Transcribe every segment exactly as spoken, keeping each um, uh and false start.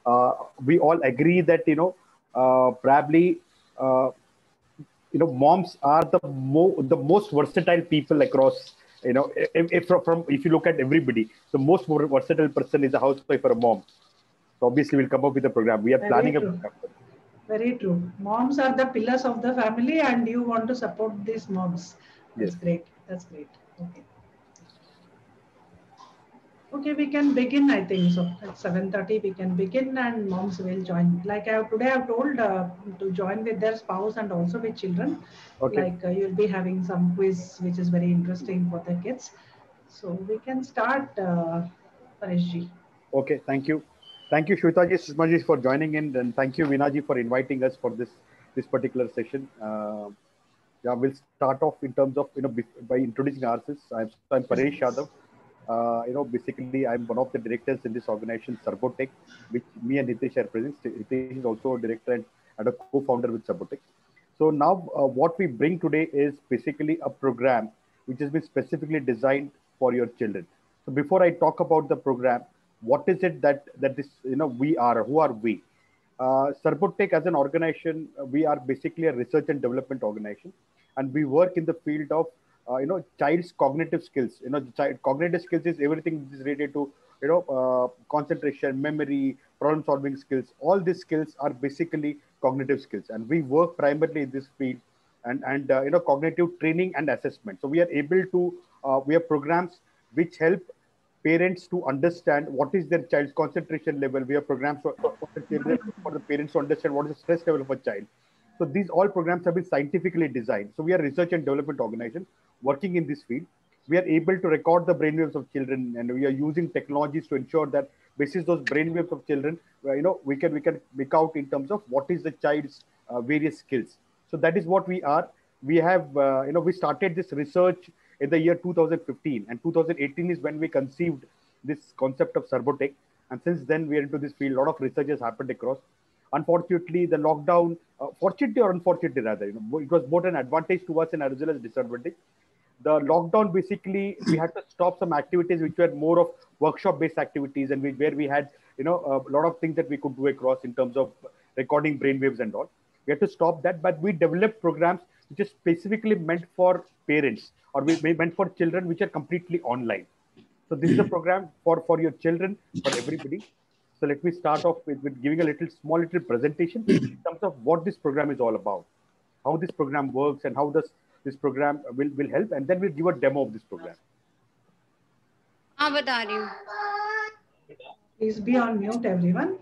uh, we all agree that, you know, uh, probably, uh, you know, moms are the mo- the most versatile people across. You know, if, if from from- if you look at everybody, the most versatile person is a housewife or a mom. So obviously, we'll come up with a program. We are Very planning a true. program. Very true. Moms are the pillars of the family, and you want to support these moms. Yes. That's great. That's great. Okay. Okay, we can begin. I think so. At seven thirty, we can begin, and moms will join. Like I have, today, I've told uh, to join with their spouse and also with children. Okay. Like uh, you'll be having some quiz, which is very interesting for the kids. So we can start, uh, Pareshji. Okay. Thank you. Thank you, Shwetaji, Sushmaji, for joining in, and thank you, Vinaji, for inviting us for this this particular session. Uh, yeah, we'll start off in terms of, you know, by introducing ourselves. I'm, so I'm Yes, Paresh Yadav. please. Uh, you know, basically, I'm one of the directors in this organization, Sarbotech, which me and Hitesh are present. Hitesh is also a director and, and a co-founder with Sarbotech. So now, uh, what we bring today is basically a program which has been specifically designed for your children. So before I talk about the program, what is it that that this, you know, we are? Who are we? Uh, Sarbotech as an organization, uh, we are basically a research and development organization, and we work in the field of, uh, you know, child's cognitive skills. You know, the child cognitive skills is everything which is related to, you know, uh, concentration, memory, problem solving skills. All these skills are basically cognitive skills, and we work primarily in this field, and and uh, you know, cognitive training and assessment. So we are able to, uh, we have programs which help parents to understand what is their child's concentration level. We have programs for, for the children, for the parents to understand what is the stress level of a child. So these all programs have been scientifically designed. So we are research and development organization working in this field. We are able to record the brainwaves of children, and we are using technologies to ensure that basis those brainwaves of children, uh, you know, we can we can make out in terms of what is the child's uh, various skills. So that is what we are. We have, uh, you know, we started this research in the year two thousand fifteen, and two thousand eighteen is when we conceived this concept of Sarbotech. And since then, we are into this field. A lot of research has happened across. Unfortunately, the lockdown, uh, fortunately or unfortunately rather, you know, it was both an advantage to us and as well as disadvantage. The lockdown, basically, we had to stop some activities which were more of workshop based activities, and we, where we had, you know, a lot of things that we could do across in terms of recording brainwaves and all. We had to stop that, but we developed programs which are specifically meant for parents, or we we meant for children, which are completely online. So this is a program for for your children, for everybody. So let me start off with, with giving a little small little presentation in terms of what this program is all about, how this program works, and how this this program will will help, and then we'll give a demo of this program. हाँ बता रही हूँ. Please be on mute, everyone.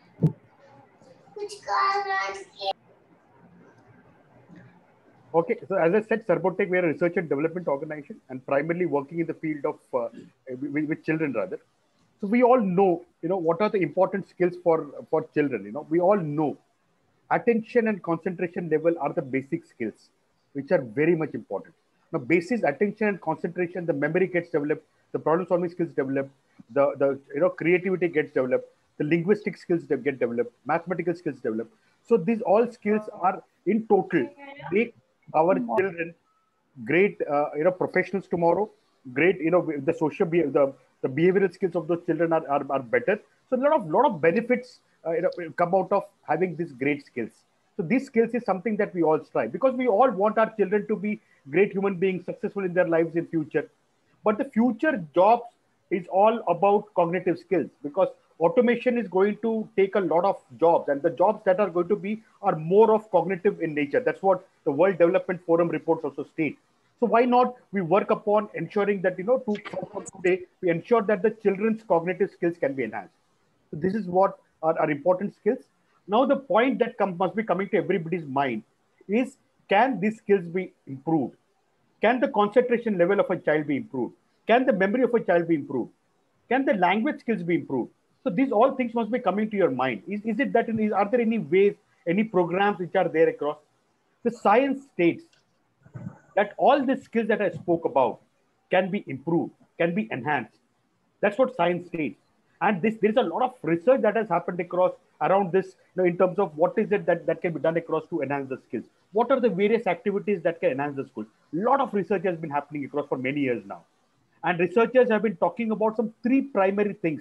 Okay, so as I said, Sarbotech, we are a research and development organization and primarily working in the field of, uh, with, with children rather. So we all know, you know, what are the important skills for for children. You know, we all know attention and concentration level are the basic skills, which are very much important. Now, basis attention and concentration, the memory gets developed, the problem solving skills develop, the the you know, creativity gets developed, the linguistic skills that get developed, mathematical skills develop. So these all skills are in total make our children great, uh, you know, professionals tomorrow. Great, you know, the social be- the the behavioral skills of those children are, are, are better. So a lot of lot of benefits, uh, you know, come out of having these great skills. So these skills is something that we all strive, because we all want our children to be great human beings, successful in their lives in future. But the future jobs is all about cognitive skills, because automation is going to take a lot of jobs, and the jobs that are going to be are more of cognitive in nature. That's what the World Development Forum reports also state. So why not we work upon ensuring that, you know, to, from, from today we ensure that the children's cognitive skills can be enhanced. So this is what are, are important skills. Now the point that come, must be coming to everybody's mind is, can these skills be improved? Can the concentration level of a child be improved? Can the memory of a child be improved? Can the language skills be improved? So these all things must be coming to your mind. Is, is it that, is, are there any ways, any programs which are there across? The science states that all the skills that I spoke about can be improved, can be enhanced. That's what science states. And this, there is a lot of research that has happened across around this, you know, in terms of what is it that, that can be done across to enhance the skills. What are the various activities that can enhance the skills? A lot of research has been happening across for many years now. And researchers have been talking about some three primary things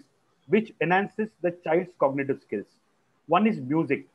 which enhances the child's cognitive skills. One is music.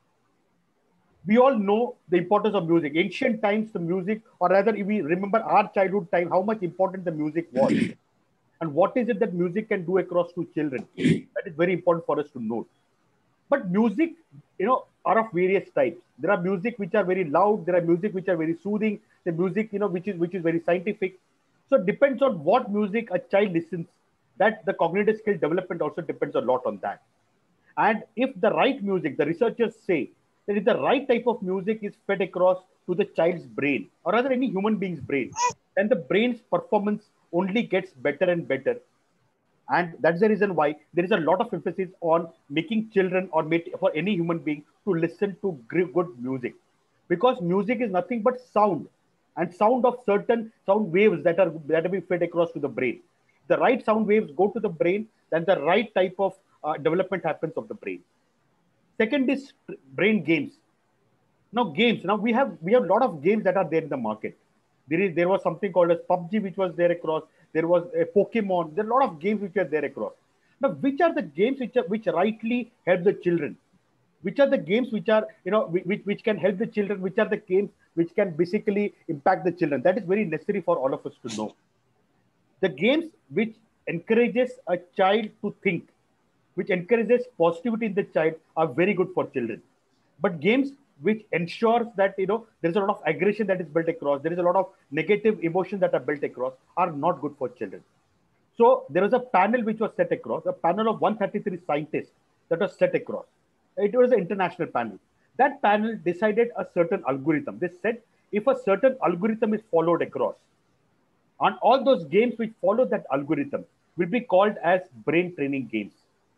We all know the importance of music. Ancient times, the music, or rather, if we remember our childhood time, how much important the music was. And what is it that music can do across to children? That is very important for us to note. But music, you know, are of various types. There are music which are very loud. There are music which are very soothing. The music, you know, which is which is very scientific. So it depends on what music a child listens. That the cognitive skill development also depends a lot on that. And if the right music, the researchers say that if the right type of music is fed across to the child's brain, or rather any human being's brain, then the brain's performance only gets better and better. And that's the reason why there is a lot of emphasis on making children or for any human being to listen to good music. Because music is nothing but sound, and sound of certain sound waves that are that are being fed across to the brain. The right sound waves go to the brain, then the right type of uh, development happens of the brain. Second is brain games. Now games. Now we have we have a lot of games that are there in the market. There is there was something called as P U B G which was there across. There was a Pokemon. There are a lot of games which are there across. Now, which are the games which are, which rightly help the children? Which are the games which are you know which which can help the children? Which are the games which can basically impact the children? That is very necessary for all of us to know. The games which encourages a child to think, which encourages positivity in the child, are very good for children. But games which ensures that you know there is a lot of aggression that is built across, there is a lot of negative emotions that are built across, are not good for children. So there was a panel which was set across, a panel of one hundred thirty-three scientists that was set across. It was an international panel. That panel decided a certain algorithm. They said if a certain algorithm is followed across, and all those games which follow that algorithm will be called as brain training games.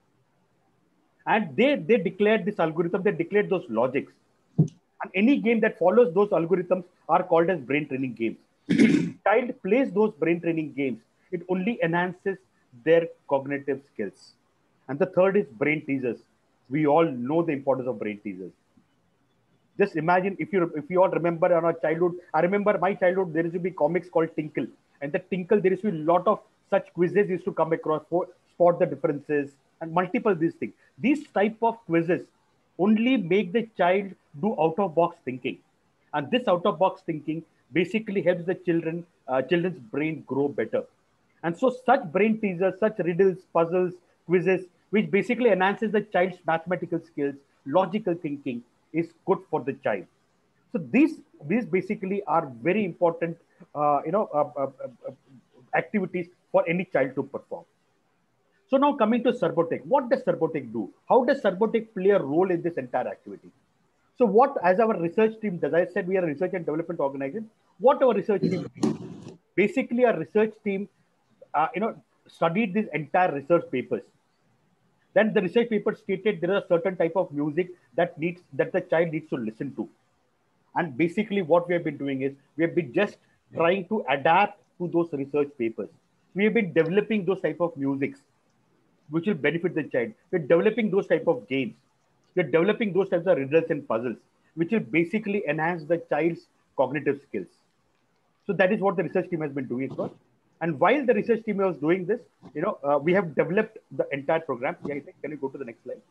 And they, they declared this algorithm, they declared those logics. And any game that follows those algorithms are called as brain training games. If the child plays those brain training games, it only enhances their cognitive skills. And the third is brain teasers. We all know the importance of brain teasers. Just imagine if you if you all remember in our childhood, I remember my childhood, there used to be comics called Tinkle. And the Tinkle, there used to be a lot of such quizzes used to come across for spot the differences and multiple these things. These type of quizzes only make the child do out-of-box thinking. And this out-of-box thinking basically helps the children, uh, children's brain grow better. And so such brain teasers, such riddles, puzzles, quizzes, which basically enhances the child's mathematical skills, logical thinking, is good for the child. So these, these basically are very important uh, you know, uh, uh, uh, activities for any child to perform. So now coming to Serbotech, what does Serbotech do? How does Serbotech play a role in this entire activity? So what, as our research team does, I said we are a research and development organization. What our research team does? Basically, our research team, uh, you know, studied these entire research papers. Then the research paper stated there is a certain type of music that needs that the child needs to listen to. And basically, what we have been doing is we have been just trying to adapt to those research papers. We have been developing those type of musics which will benefit the child. We're developing those type of games. We're developing those types of riddles and puzzles, which will basically enhance the child's cognitive skills. So that is what the research team has been doing for. And while the research team was doing this, you know, uh, we have developed the entire program. Yeah, I think, can you go to the next slide?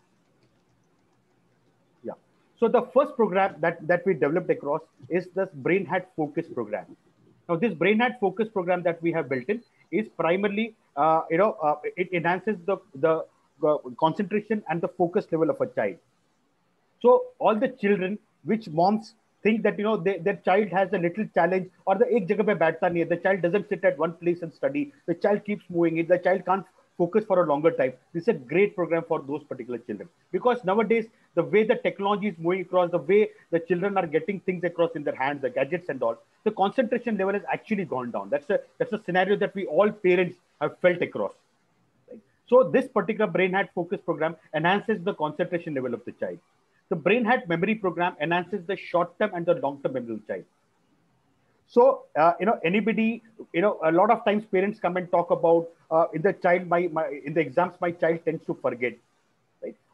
Yeah. So the first program that, that we developed across is this BrainHat Focus program. Now, this BrainHat Focus program that we have built in is primarily, uh, you know, uh, it enhances the, the, the concentration and the focus level of a child. So all the children, which moms think that, you know, they, their child has a little challenge, or the ek jagah pe baithta nahi hai, the child doesn't sit at one place and study, the child keeps moving, the child can't focus for a longer time. This is a great program for those particular children. Because nowadays, the way the technology is moving across, the way the children are getting things across in their hands, the gadgets and all, the concentration level has actually gone down. That's a, that's a scenario that we all parents have felt across. Right? So this particular BrainHat Focus program enhances the concentration level of the child. The BrainHat Memory program enhances the short-term and the long-term memory of the child. So, uh, you know, anybody, you know, a lot of times parents come and talk about uh, in the child, my, my, in the exams, my child tends to forget. Right?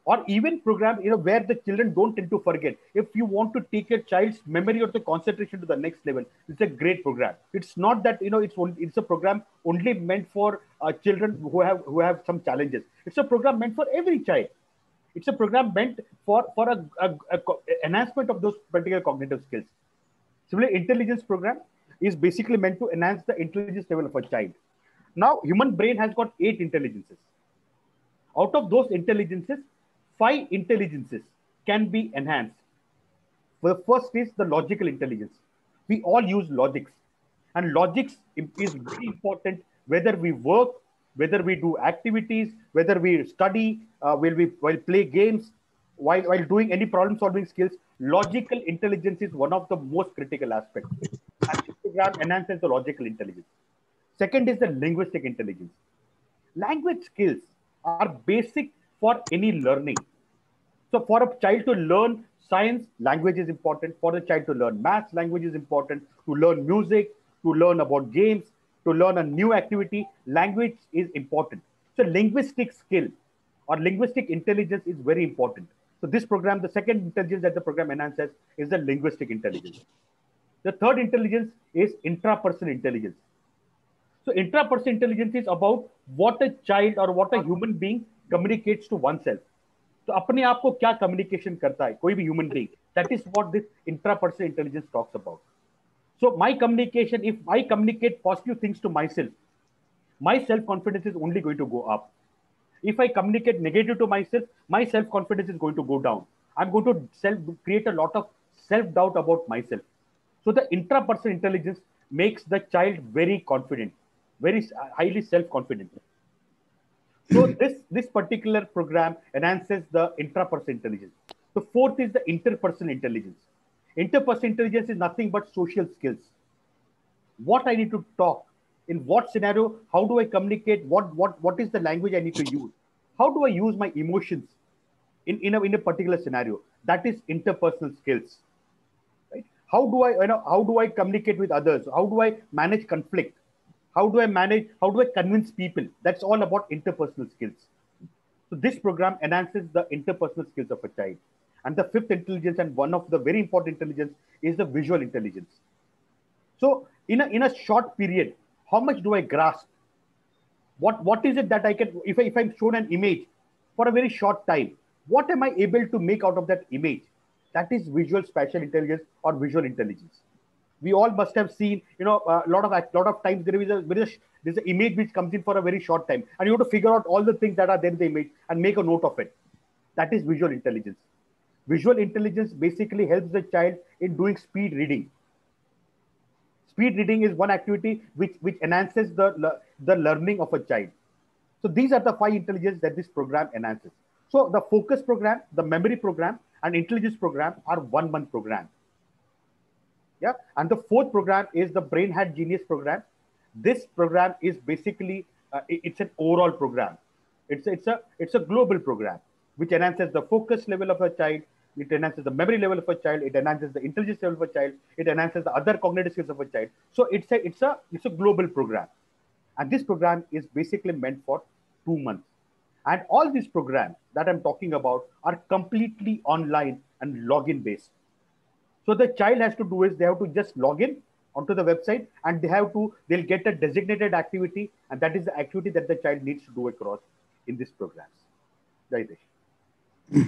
or even program, you know, where the children don't tend to forget. If you want to take your child's memory or the concentration to the next level, it's a great program. It's not that, you know, it's only, it's a program only meant for uh, children who have who have some challenges. It's a program meant for every child. It's a program meant for for a, a, a enhancement of those particular cognitive skills. Similarly, intelligence program is basically meant to enhance the intelligence level of a child. Now, human brain has got eight intelligences. Out of those intelligences, five intelligences can be enhanced. The first is the logical intelligence. We all use logics, and logics is very important whether we work, whether we do activities, whether we study, uh, while we while play games, while, while doing any problem solving skills. Logical intelligence is one of the most critical aspects. And this program enhances the logical intelligence. Second is the linguistic intelligence. Language skills are basic for any learning. So for a child to learn science, language is important. For a child to learn maths, language is important. To learn music, to learn about games, to learn a new activity, language is important. So linguistic skill or linguistic intelligence is very important. So this program, the second intelligence that the program enhances is the linguistic intelligence. The third intelligence is intrapersonal intelligence. So intrapersonal intelligence is about what a child or what a human being communicates to oneself. तो अपने आप को क्या communication करता है कोई भी human being. That is what this intrapersonal intelligence talks about. So my communication, if I communicate positive things to myself, my self-confidence is only going to go up. If I communicate negative to myself, my self-confidence is going to go down. I'm going to self create a lot of self-doubt about myself. So the intrapersonal intelligence makes the child very confident, very highly self-confident. So this, this particular program enhances the intrapersonal intelligence. The fourth is the interpersonal intelligence. Interpersonal intelligence is nothing but social skills. What I need to talk, in what scenario, how do I communicate, what, what, what is the language I need to use? How do I use my emotions in, in, a, in a particular scenario? That is interpersonal skills. Right? How do I, you know, how do I communicate with others? How do I manage conflict? How do I manage, how do I convince people? That's all about interpersonal skills. So this program enhances the interpersonal skills of a child. And the fifth intelligence, and one of the very important intelligence, is the visual intelligence. So in a, in a short period, how much do I grasp? What, what is it that I can, if, I, if I'm shown an image for a very short time, what am I able to make out of that image? That is visual spatial intelligence or visual intelligence. We all must have seen, you know, a lot of lot of times there is a there is a, there's an image which comes in for a very short time, and you have to figure out all the things that are there in the image and make a note of it. That is visual intelligence. Visual intelligence basically helps the child in doing speed reading. Speed reading is one activity which which enhances the the learning of a child. So these are the five intelligence that this program enhances. So the focus program, the memory program, and intelligence program are one month program. Yeah, and the fourth program is the Brain Hat Genius program. This program is basically uh, it's an overall program. It's it's a it's a global program which enhances the focus level of a child. It enhances the memory level of a child. It enhances the intelligence level of a child. It enhances the other cognitive skills of a child. So it's a it's a it's a global program, and this program is basically meant for two months. And all these programs that I'm talking about are completely online and login based. So the child has to do is they have to just log in onto the website, and they have to, they'll get a designated activity, and that is the activity that the child needs to do across in these programs. The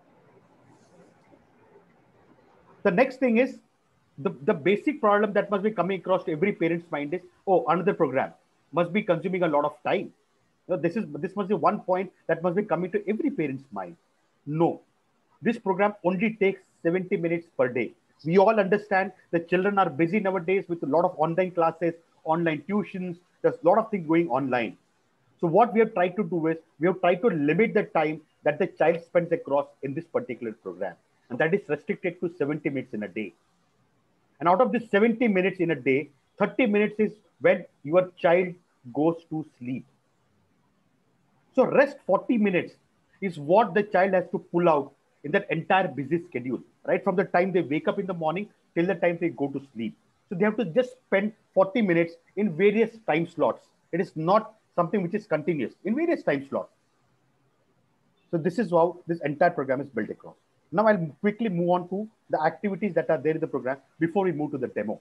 next thing is the, the basic problem that must be coming across to every parent's mind is, oh, another program must be consuming a lot of time. You know, this is this must be one point that must be coming to every parent's mind. No, this program only takes seventy minutes per day. We all understand the children are busy nowadays with a lot of online classes, online tuitions. There's a lot of things going online. So what we have tried to do is we have tried to limit the time that the child spends across in this particular program. And that is restricted to seventy minutes in a day. And out of this seventy minutes in a day, thirty minutes is when your child goes to sleep. So rest forty minutes is what the child has to pull out in that entire busy schedule, right? From the time they wake up in the morning till the time they go to sleep. So they have to just spend forty minutes in various time slots. It is not something which is continuous, in various time slots. So So this is how this entire program is built across. Now I'll quickly move on to the activities that are there in the program before we move to the demo.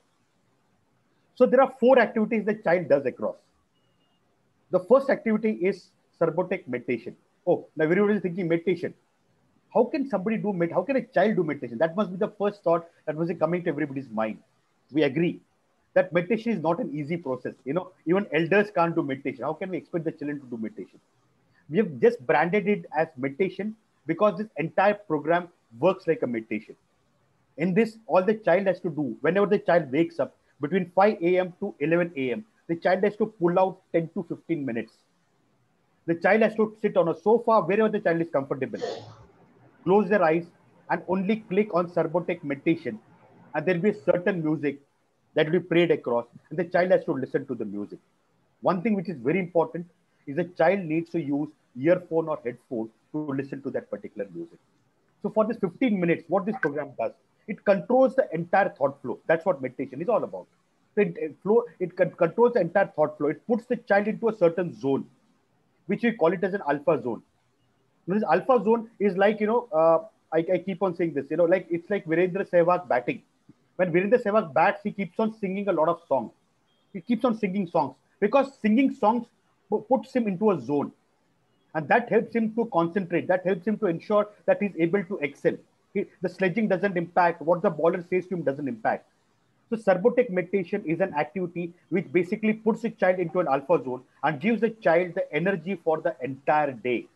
So there are four activities the child does across. The first activity is Sarbotech meditation. Oh, now everybody is thinking meditation. How can somebody do med? How can a child do meditation? That must be the first thought that was coming to everybody's mind. We agree that meditation is not an easy process. You know, even elders can't do meditation. How can we expect the children to do meditation? We have just branded it as meditation because this entire program works like a meditation. In this, all the child has to do, whenever the child wakes up between five A M to eleven A M, the child has to pull out ten to fifteen minutes. The child has to sit on a sofa wherever the child is comfortable, close their eyes, and only click on Sarbotech meditation. And there'll be a certain music that will be played across, and the child has to listen to the music. One thing which is very important is the child needs to use earphone or headphone to listen to that particular music. So for this fifteen minutes, what this program does, it controls the entire thought flow. That's what meditation is all about. So it, it, flow, it controls the entire thought flow. It puts the child into a certain zone, which we call it as an alpha zone. This alpha zone is like, you know, uh, I, I keep on saying this, you know, like it's like Virendra Sehwag batting. When Virendra Sehwag bats, he keeps on singing a lot of songs. He keeps on singing songs because singing songs puts him into a zone. And that helps him to concentrate. That helps him to ensure that he's able to excel. He, the sledging doesn't impact. What the bowler says to him doesn't impact. So Sarbotech meditation is an activity which basically puts a child into an alpha zone and gives the child the energy for the entire day.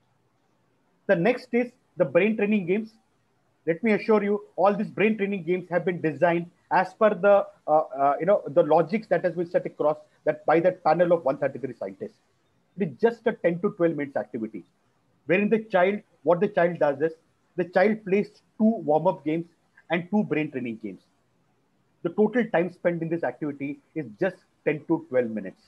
The next is the brain training games. Let me assure you, all these brain training games have been designed as per the uh, uh, you know the logics that has been set across that by the panel of one hundred thirty-three scientists. It is just a ten to twelve minutes activity, wherein the child, what the child does is, the child plays two warm-up games and two brain training games. The total time spent in this activity is just ten to twelve minutes.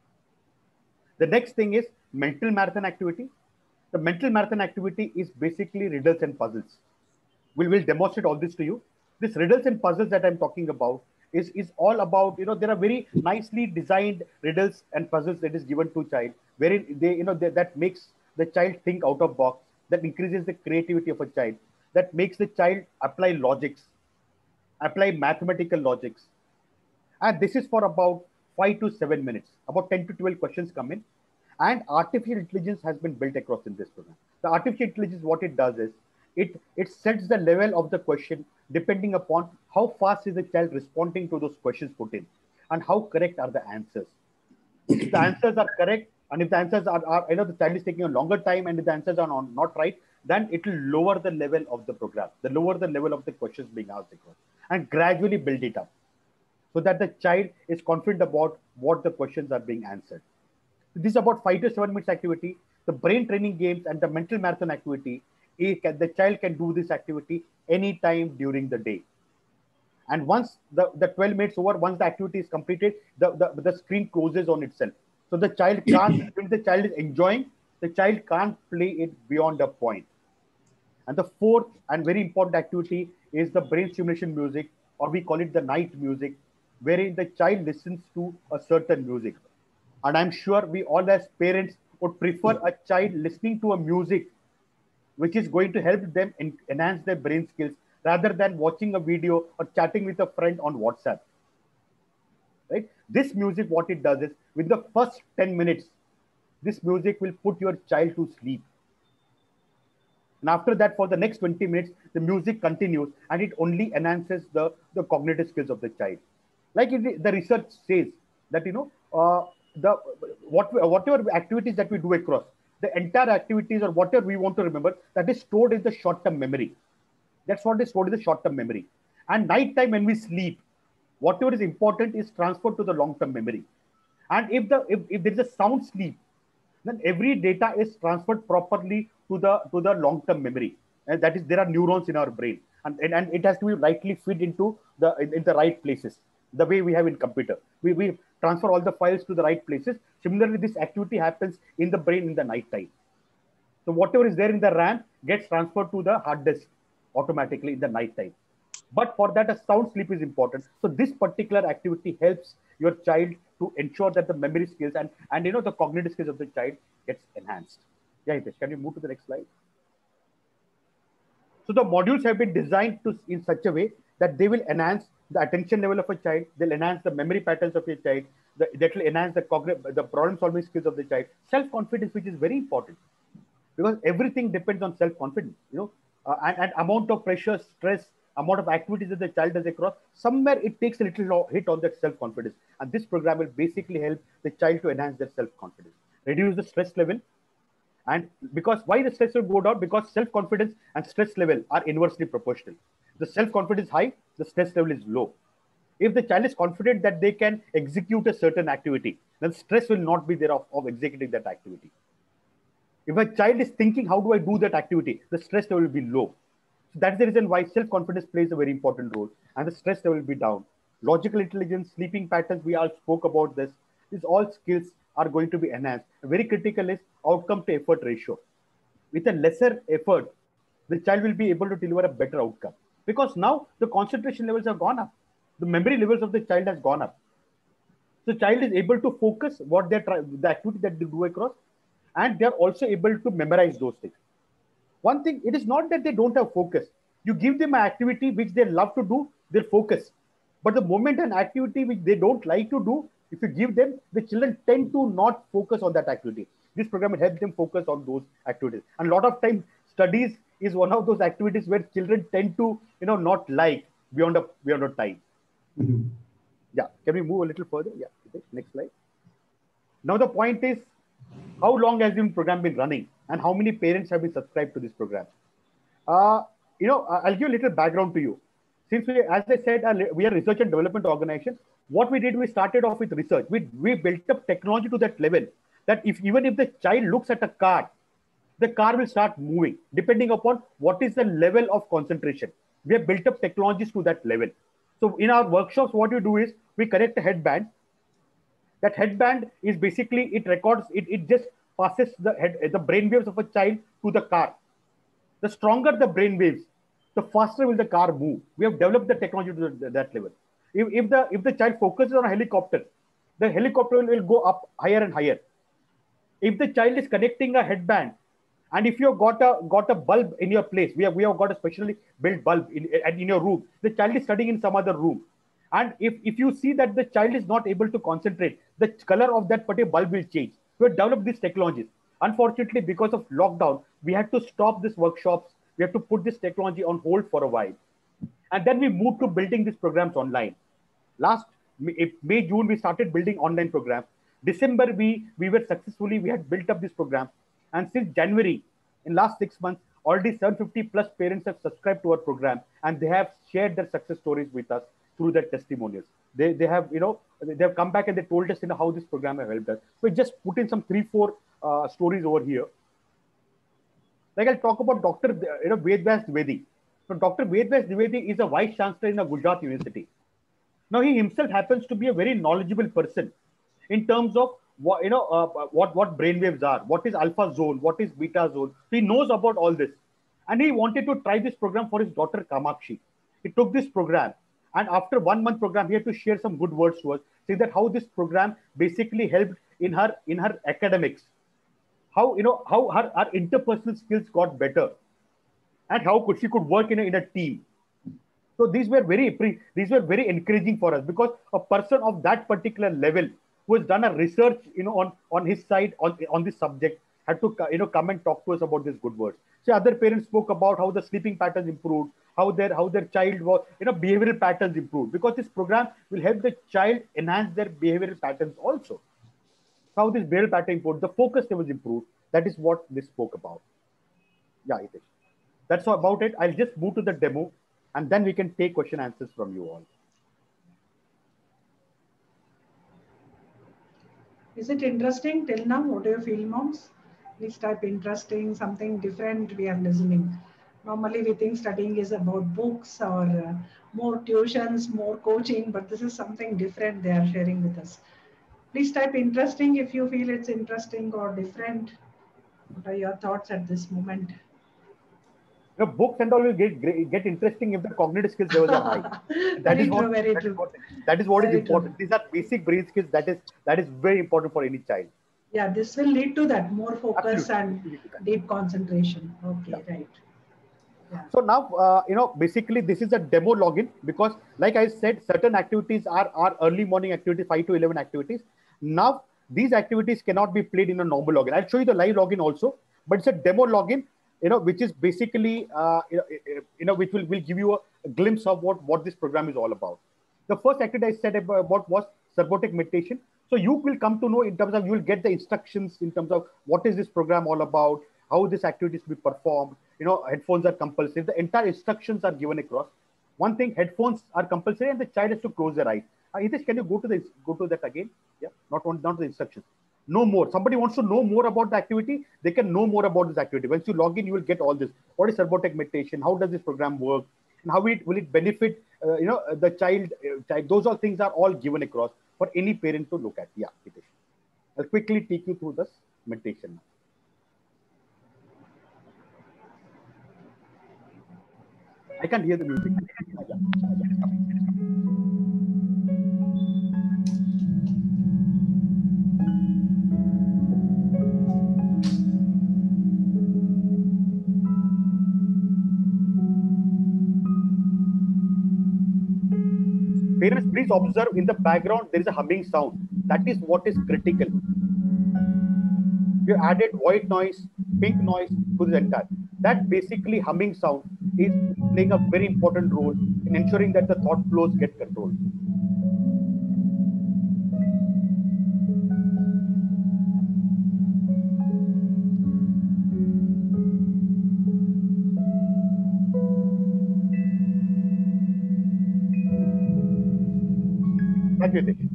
The next thing is mental marathon activity. The mental marathon activity is basically riddles and puzzles. We will demonstrate all this to you. This riddles and puzzles that I'm talking about is, is all about, you know, there are very nicely designed riddles and puzzles that is given to child, wherein they, you know, they, that makes the child think out of box, that increases the creativity of a child, that makes the child apply logics, apply mathematical logics. And this is for about five to seven minutes. About ten to twelve questions come in. And artificial intelligence has been built across in this program. The artificial intelligence, what it does is, it, it sets the level of the question depending upon how fast is the child responding to those questions put in and how correct are the answers. If the answers are correct, and if the answers are, are you know, the child is taking a longer time, and if the answers are not, not right, then it will lower the level of the program, the lower the level of the questions being asked across, and gradually build it up so that the child is confident about what the questions are being answered. This is about five to seven minutes activity. The brain training games and the mental marathon activity, can, the child can do this activity anytime during the day. And once the, the twelve minutes over, once the activity is completed, the, the, the screen closes on itself. So the child can't, when the child is enjoying, the child can't play it beyond a point. And the fourth and very important activity is the brain stimulation music, or we call it the night music, wherein the child listens to a certain music. And I'm sure we all as parents would prefer a child listening to a music which is going to help them en enhance their brain skills rather than watching a video or chatting with a friend on WhatsApp. Right? This music, what it does is, with the first ten minutes, this music will put your child to sleep. And after that, for the next twenty minutes, the music continues and it only enhances the, the cognitive skills of the child. Like it, the research says that, you know, uh, the what whatever activities that we do across, the entire activities or whatever we want to remember, that is stored in the short-term memory. That's what is stored in the short-term memory. And night-time when we sleep, whatever is important is transferred to the long-term memory. And if the if, if there is a sound sleep, then every data is transferred properly to the to the long-term memory. And that is, there are neurons in our brain, and, and, and it has to be rightly fit into the in, in the right places, the way we have in computer. We, we transfer all the files to the right places. Similarly, this activity happens in the brain in the night time. So whatever is there in the RAM gets transferred to the hard disk automatically in the night time. But for that, a sound sleep is important. So this particular activity helps your child to ensure that the memory skills and, and you know, the cognitive skills of the child gets enhanced. Yeah, Hitesh, can you move to the next slide? So the modules have been designed to in such a way that they will enhance the attention level of a child, they'll enhance the memory patterns of a child, the, that will enhance the cognitive, the problem-solving skills of the child, self-confidence, which is very important because everything depends on self-confidence. You know, uh, and, and amount of pressure, stress, amount of activities that the child does across, somewhere it takes a little hit on that self-confidence. And this program will basically help the child to enhance their self-confidence, reduce the stress level. And because why the stress will go down? Because self-confidence and stress level are inversely proportional. The self-confidence is high, the stress level is low. If the child is confident that they can execute a certain activity, then stress will not be there of, of executing that activity. If a child is thinking, how do I do that activity? The stress level will be low. So that's the reason why self-confidence plays a very important role and the stress level will be down. Logical intelligence, sleeping patterns, we all spoke about this. These all skills are going to be enhanced. Very critical is outcome to effort ratio. With a lesser effort, the child will be able to deliver a better outcome because now the concentration levels have gone up. The memory levels of the child has gone up. So child is able to focus what they're trying, the activity that they do across, and they're also able to memorize those things. One thing, it is not that they don't have focus. You give them an activity which they love to do, they'll focus. But the moment an activity which they don't like to do, if you give them, the children tend to not focus on that activity. This program will help them focus on those activities. And a lot of times, studies is one of those activities where children tend to, you know, not like beyond a beyond a time. Mm-hmm. Yeah, can we move a little further? Yeah, okay. Next slide. Now the point is, how long has this program been running and how many parents have been subscribed to this program? Uh, you know, I'll give a little background to you. Since we, as I said, we are a research and development organization. What we did, we started off with research. We, we built up technology to that level that if even if the child looks at a car, the car will start moving depending upon what is the level of concentration. We have built up technologies to that level. So in our workshops, what you do is we connect a headband. That headband is basically, it records, it, it just passes the head, the brain waves of a child to the car. The stronger the brain waves, the faster will the car move. We have developed the technology to the, that level. If, if, the, if the child focuses on a helicopter, the helicopter will, will go up higher and higher. If the child is connecting a headband, and if you've got a, got a bulb in your place, we have, we have got a specially built bulb in, in your room, the child is studying in some other room. And if, if you see that the child is not able to concentrate, the color of that particular bulb will change. We have developed these technologies. Unfortunately, because of lockdown, we had to stop these workshops. We have to put this technology on hold for a while. And then we moved to building these programs online. Last May, June, we started building online programs. December, we, we were successfully, we had built up this program. And since January, in last six months, already seven hundred fifty plus parents have subscribed to our program and they have shared their success stories with us through their testimonials. They, they have, you know, they have come back and they told us, you know, how this program has helped us. So we just put in some three, four uh, stories over here. Like I'll talk about Doctor You know, Vedvyas Dwivedi. So Doctor Vedvyas Dwivedi is a vice chancellor in a Gujarat University. Now he himself happens to be a very knowledgeable person in terms of what, you know, uh, what, what brainwaves are, what is alpha zone, what is beta zone. So he knows about all this. And he wanted to try this program for his daughter Kamakshi. He took this program. And after one month program, he had to share some good words to us, saying that how this program basically helped in her in her academics, how you know how her, her interpersonal skills got better, and how could she could work in a, in a team. So these were very these were very encouraging for us because a person of that particular level who has done a research, you know, on on his side on on this subject had to you know come and talk to us about these good words. So other parents spoke about how the sleeping patterns improved, how their how their child was, you know, behavioral patterns improved, because this program will help the child enhance their behavioral patterns also. How this behavioral pattern improved, the focus levels improved. That is what this spoke about. Yeah, it is. That's all about it. I'll just move to the demo and then we can take question answers from you all. Is it interesting till now? What do you feel, moms? Please type interesting, something different we are listening. Normally we think studying is about books or uh, more tuitions, more coaching, but this is something different they are sharing with us. Please type interesting if you feel it's interesting or different. What are your thoughts at this moment? You know, books and all will get get interesting if the cognitive skills levels are high. That very is true, what, very that true. Is what, that is what very is important. True. These are basic brain skills that is that is very important for any child. Yeah, this will lead to that more focus Absolutely. and deep concentration. Okay, yeah. Right. Yeah. So now, uh, you know, basically this is a demo login because like I said, certain activities are, are early morning activities, five to eleven activities. Now, these activities cannot be played in a normal login. I'll show you the live login also, but it's a demo login, you know, which is basically, uh, you, know, you know, which will, will give you a, a glimpse of what, what this program is all about. The first activity I said about, about was Servotec meditation. So you will come to know in terms of, you will get the instructions in terms of what is this program all about, how this activity is to be performed. You know, headphones are compulsory. The entire instructions are given across. One thing, headphones are compulsory and the child has to close their eyes. Uh, Hitesh, can you go to the go to that again? Yeah, not on not the instructions. No more. Somebody wants to know more about the activity, they can know more about this activity. Once you log in, you will get all this. What is Servotec meditation? How does this program work? And how it will it benefit uh, you know the child, uh, child? Those all things are all given across for any parent to look at. Yeah, Hitesh. I'll quickly take you through this meditation now. I can't hear the music. Yeah, yeah, yeah, it's coming, it's coming. Parents, please observe in the background, there is a humming sound. That is what is critical. You added white noise, pink noise to the entire. That basically humming sound is playing a very important role in ensuring that the thought flows get controlled. Thank you, Hitesh.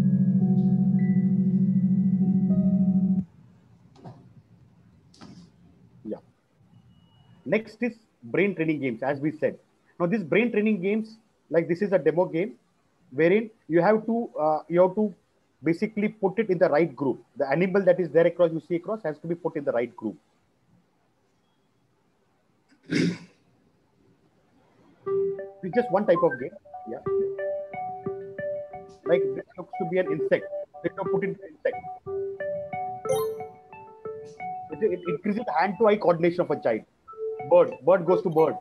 Yeah. Next is brain training games, as we said. Now, these brain training games, like this is a demo game, wherein you have to uh, you have to basically put it in the right group. The animal that is there across, you see across, has to be put in the right group. It's just one type of game. Yeah. Like this looks to be an insect. Let me put in the insect. It, it increases the hand-to-eye coordination of a child. Bird. Bird goes to bird.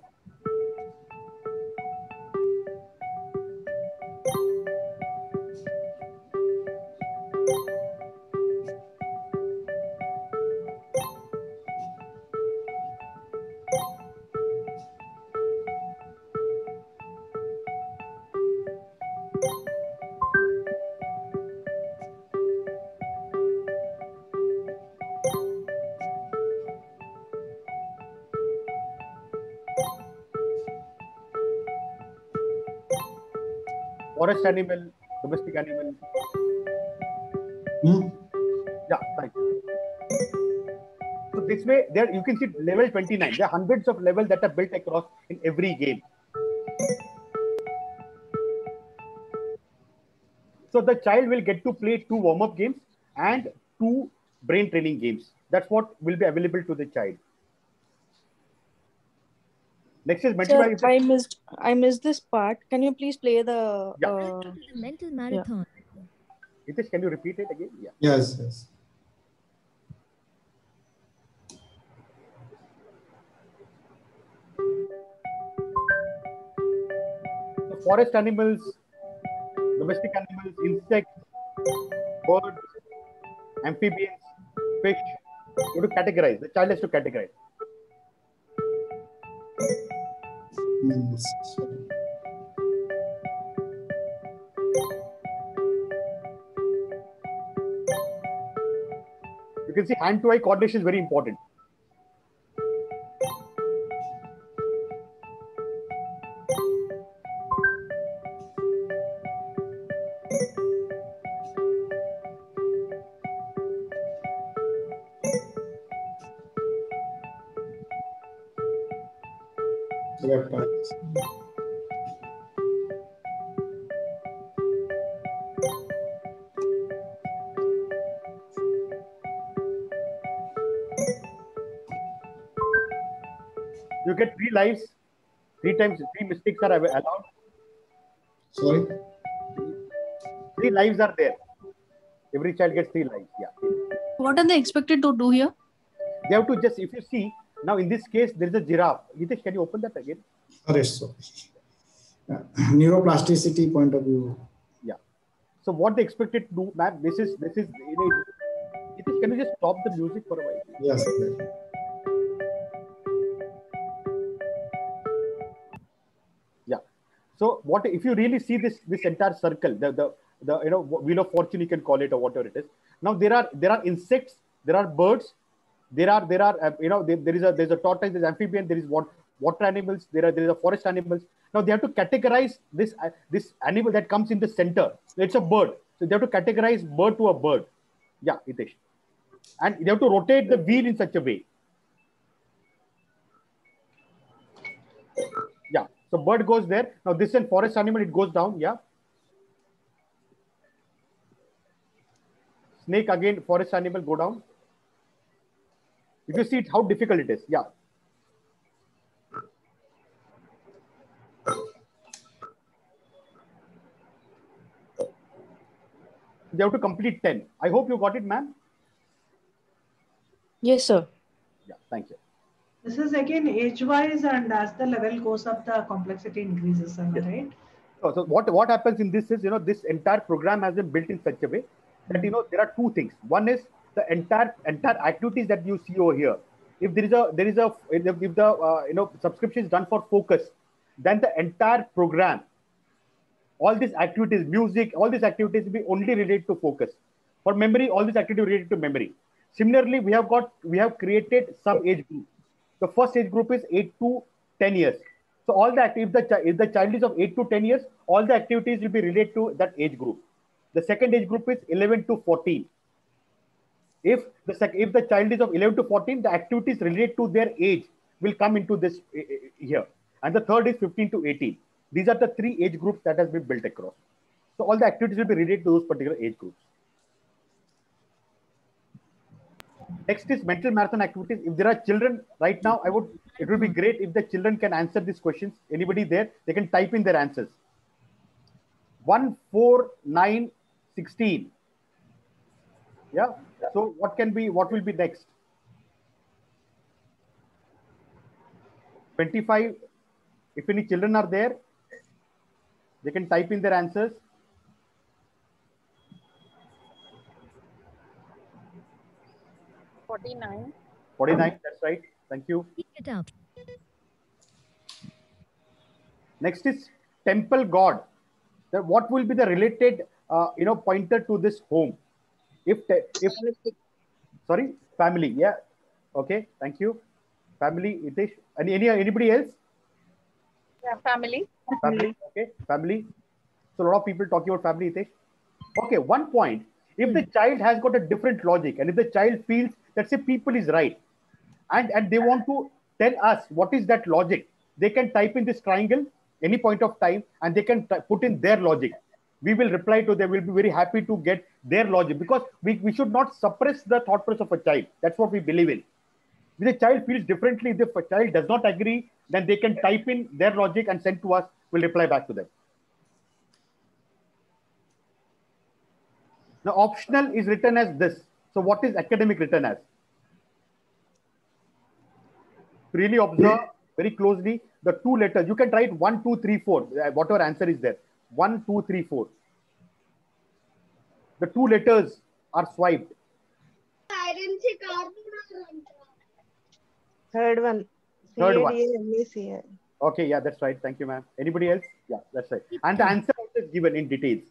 Forest animal, domestic animal. Hmm? Yeah, thank you. So this way, there you can see level twenty-nine. There are hundreds of levels that are built across in every game. So the child will get to play two warm-up games and two brain training games. That's what will be available to the child. Next is Sir, mental. I missed I missed this part. Can you please play the Yeah. uh, The mental marathon. Hitesh, can you repeat it again? Yeah. Yes, yes. So forest animals, domestic animals, insects, birds, amphibians, fish. You have to categorize. The child has to categorize. Yes. You can see hand-to-eye coordination is very important. Reptiles. You get three lives, three times, three mistakes are allowed. Sorry? Three lives are there. Every child gets three lives. Yeah. What are they expected to do here? They have to just, if you see, Now in this case, there is a giraffe. Hitesh, can you open that again? Sorry, sorry. Uh, neuroplasticity point of view. Yeah. So what they expected to do, ma'am, this is, this is, you know, Hitesh, can you just stop the music for a while? Yes. Sir. Yeah. So what if you really see this this entire circle, the the the you know wheel of fortune, you can call it, or whatever it is. Now there are there are insects, there are birds, there are there are uh, you know there, there is a there's a tortoise, there's amphibian, there is what water animals, there are there is a forest animals. Now they have to categorize this uh, this animal that comes in the center. It's a bird, so they have to categorize bird to a bird. Yeah, Hitesh, and they have to rotate the wheel in such a way. Yeah. So bird goes there. Now this is forest animal, it goes down. Yeah. Snake again, forest animal, go down. If you see it, how difficult it is. Yeah. They have to complete ten. I hope you got it, ma'am. Yes, sir. Yeah, thank you. This is again age-wise, and as the level goes up, the complexity increases, am I Yes. right? So, so what, what happens in this is, you know, this entire program has been built in such a way that, you know, there are two things. One is the entire entire activities that you see over here. If there is a, there is a, if the, if the uh, you know, subscription is done for focus, then the entire program, all these activities, music, all these activities will be only related to focus. For memory, all these activities related to memory. Similarly, we have got, we have created some age group. The first age group is eight to ten years. So all that, if the, if the child is of eight to ten years, all the activities will be related to that age group. The second age group is eleven to fourteen. If the, sec, if the child is of eleven to fourteen, the activities related to their age will come into this uh, here. And the third is fifteen to eighteen. These are the three age groups that has been built across. So all the activities will be related to those particular age groups. Next is mental marathon activities. If there are children right now, I would, it would be great if the children can answer these questions. Anybody there, they can type in their answers. one, four, nine, sixteen. Yeah. So what can be, what will be next? twenty-five. If any children are there, they can type in their answers. forty-nine. forty-nine, that's right. Thank you. Keep it up. Next is temple god. The, what will be the related, uh, you know, pointer to this home? If, if, sorry, family. Yeah. Okay. Thank you. Family, Hitesh. Any, any, anybody else? Yeah, family. Family. Okay. Family. So a lot of people talking about family, Hitesh. Okay. One point. If the child has got a different logic, and if the child feels that say people is right, and, and they want to tell us what is that logic, they can type in this triangle any point of time, and they can put in their logic. We will reply to them. We'll be very happy to get their logic, because we, we should not suppress the thought process of a child. That's what we believe in. If the child feels differently, if a child does not agree, then they can type in their logic and send to us. We'll reply back to them. Now, optional is written as this. So what is academic written as? Really observe very closely the two letters. You can write one, two, three, four, whatever answer is there. One, two, three, four. The two letters are swiped. Third one. Third one. C A D A M A C I. Okay, yeah, that's right. Thank you, ma'am. Anybody else? Yeah, that's right. And the answer is given in details.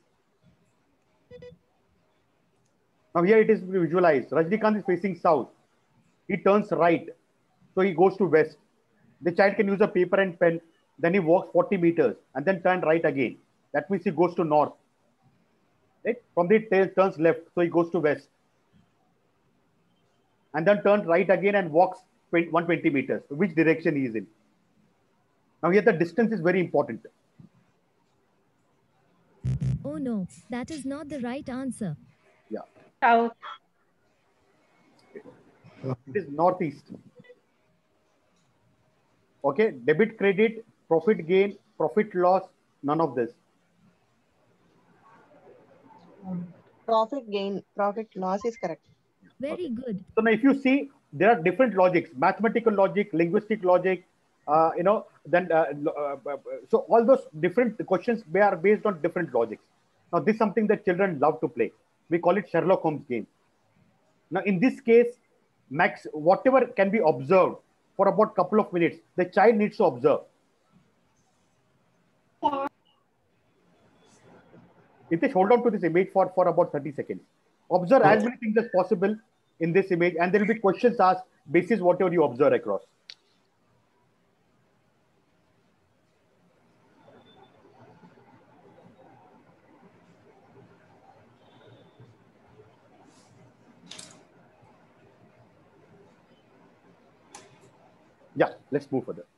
Now here it is visualized. Rajnikant is facing south. He turns right. So he goes to west. The child can use a paper and pen. Then he walks forty meters and then turn right again. That means he goes to north. Right? From there, he turns left. So he goes to west. And then turns right again and walks one hundred twenty meters. Which direction he is in. Now here the distance is very important. Oh no, that is not the right answer. Yeah. South. It is northeast. Okay, debit, credit, profit, gain, profit, loss, none of this. Profit gain, profit loss is correct. Very Okay. good. So now if you see there are different logics, mathematical logic, linguistic logic, uh, you know, then, uh, uh, uh, so all those different questions, they are based on different logics. Now, this is something that children love to play. We call it Sherlock Holmes game. Now, in this case, max, whatever can be observed for about a couple of minutes, the child needs to observe. Hitesh, hold on to this image for, for about thirty seconds. Observe as many things as possible in this image, and there will be questions asked basis whatever you observe across. Yeah, let's move further.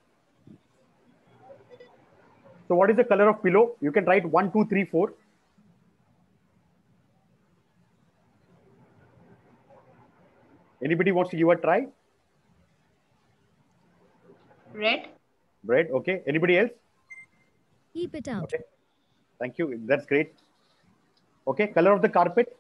So what is the color of pillow? You can write one, two, three, four. Anybody wants to give a try? Red. Red, okay. Anybody else? Keep it out. Okay. Thank you. That's great. Okay, color of the carpet?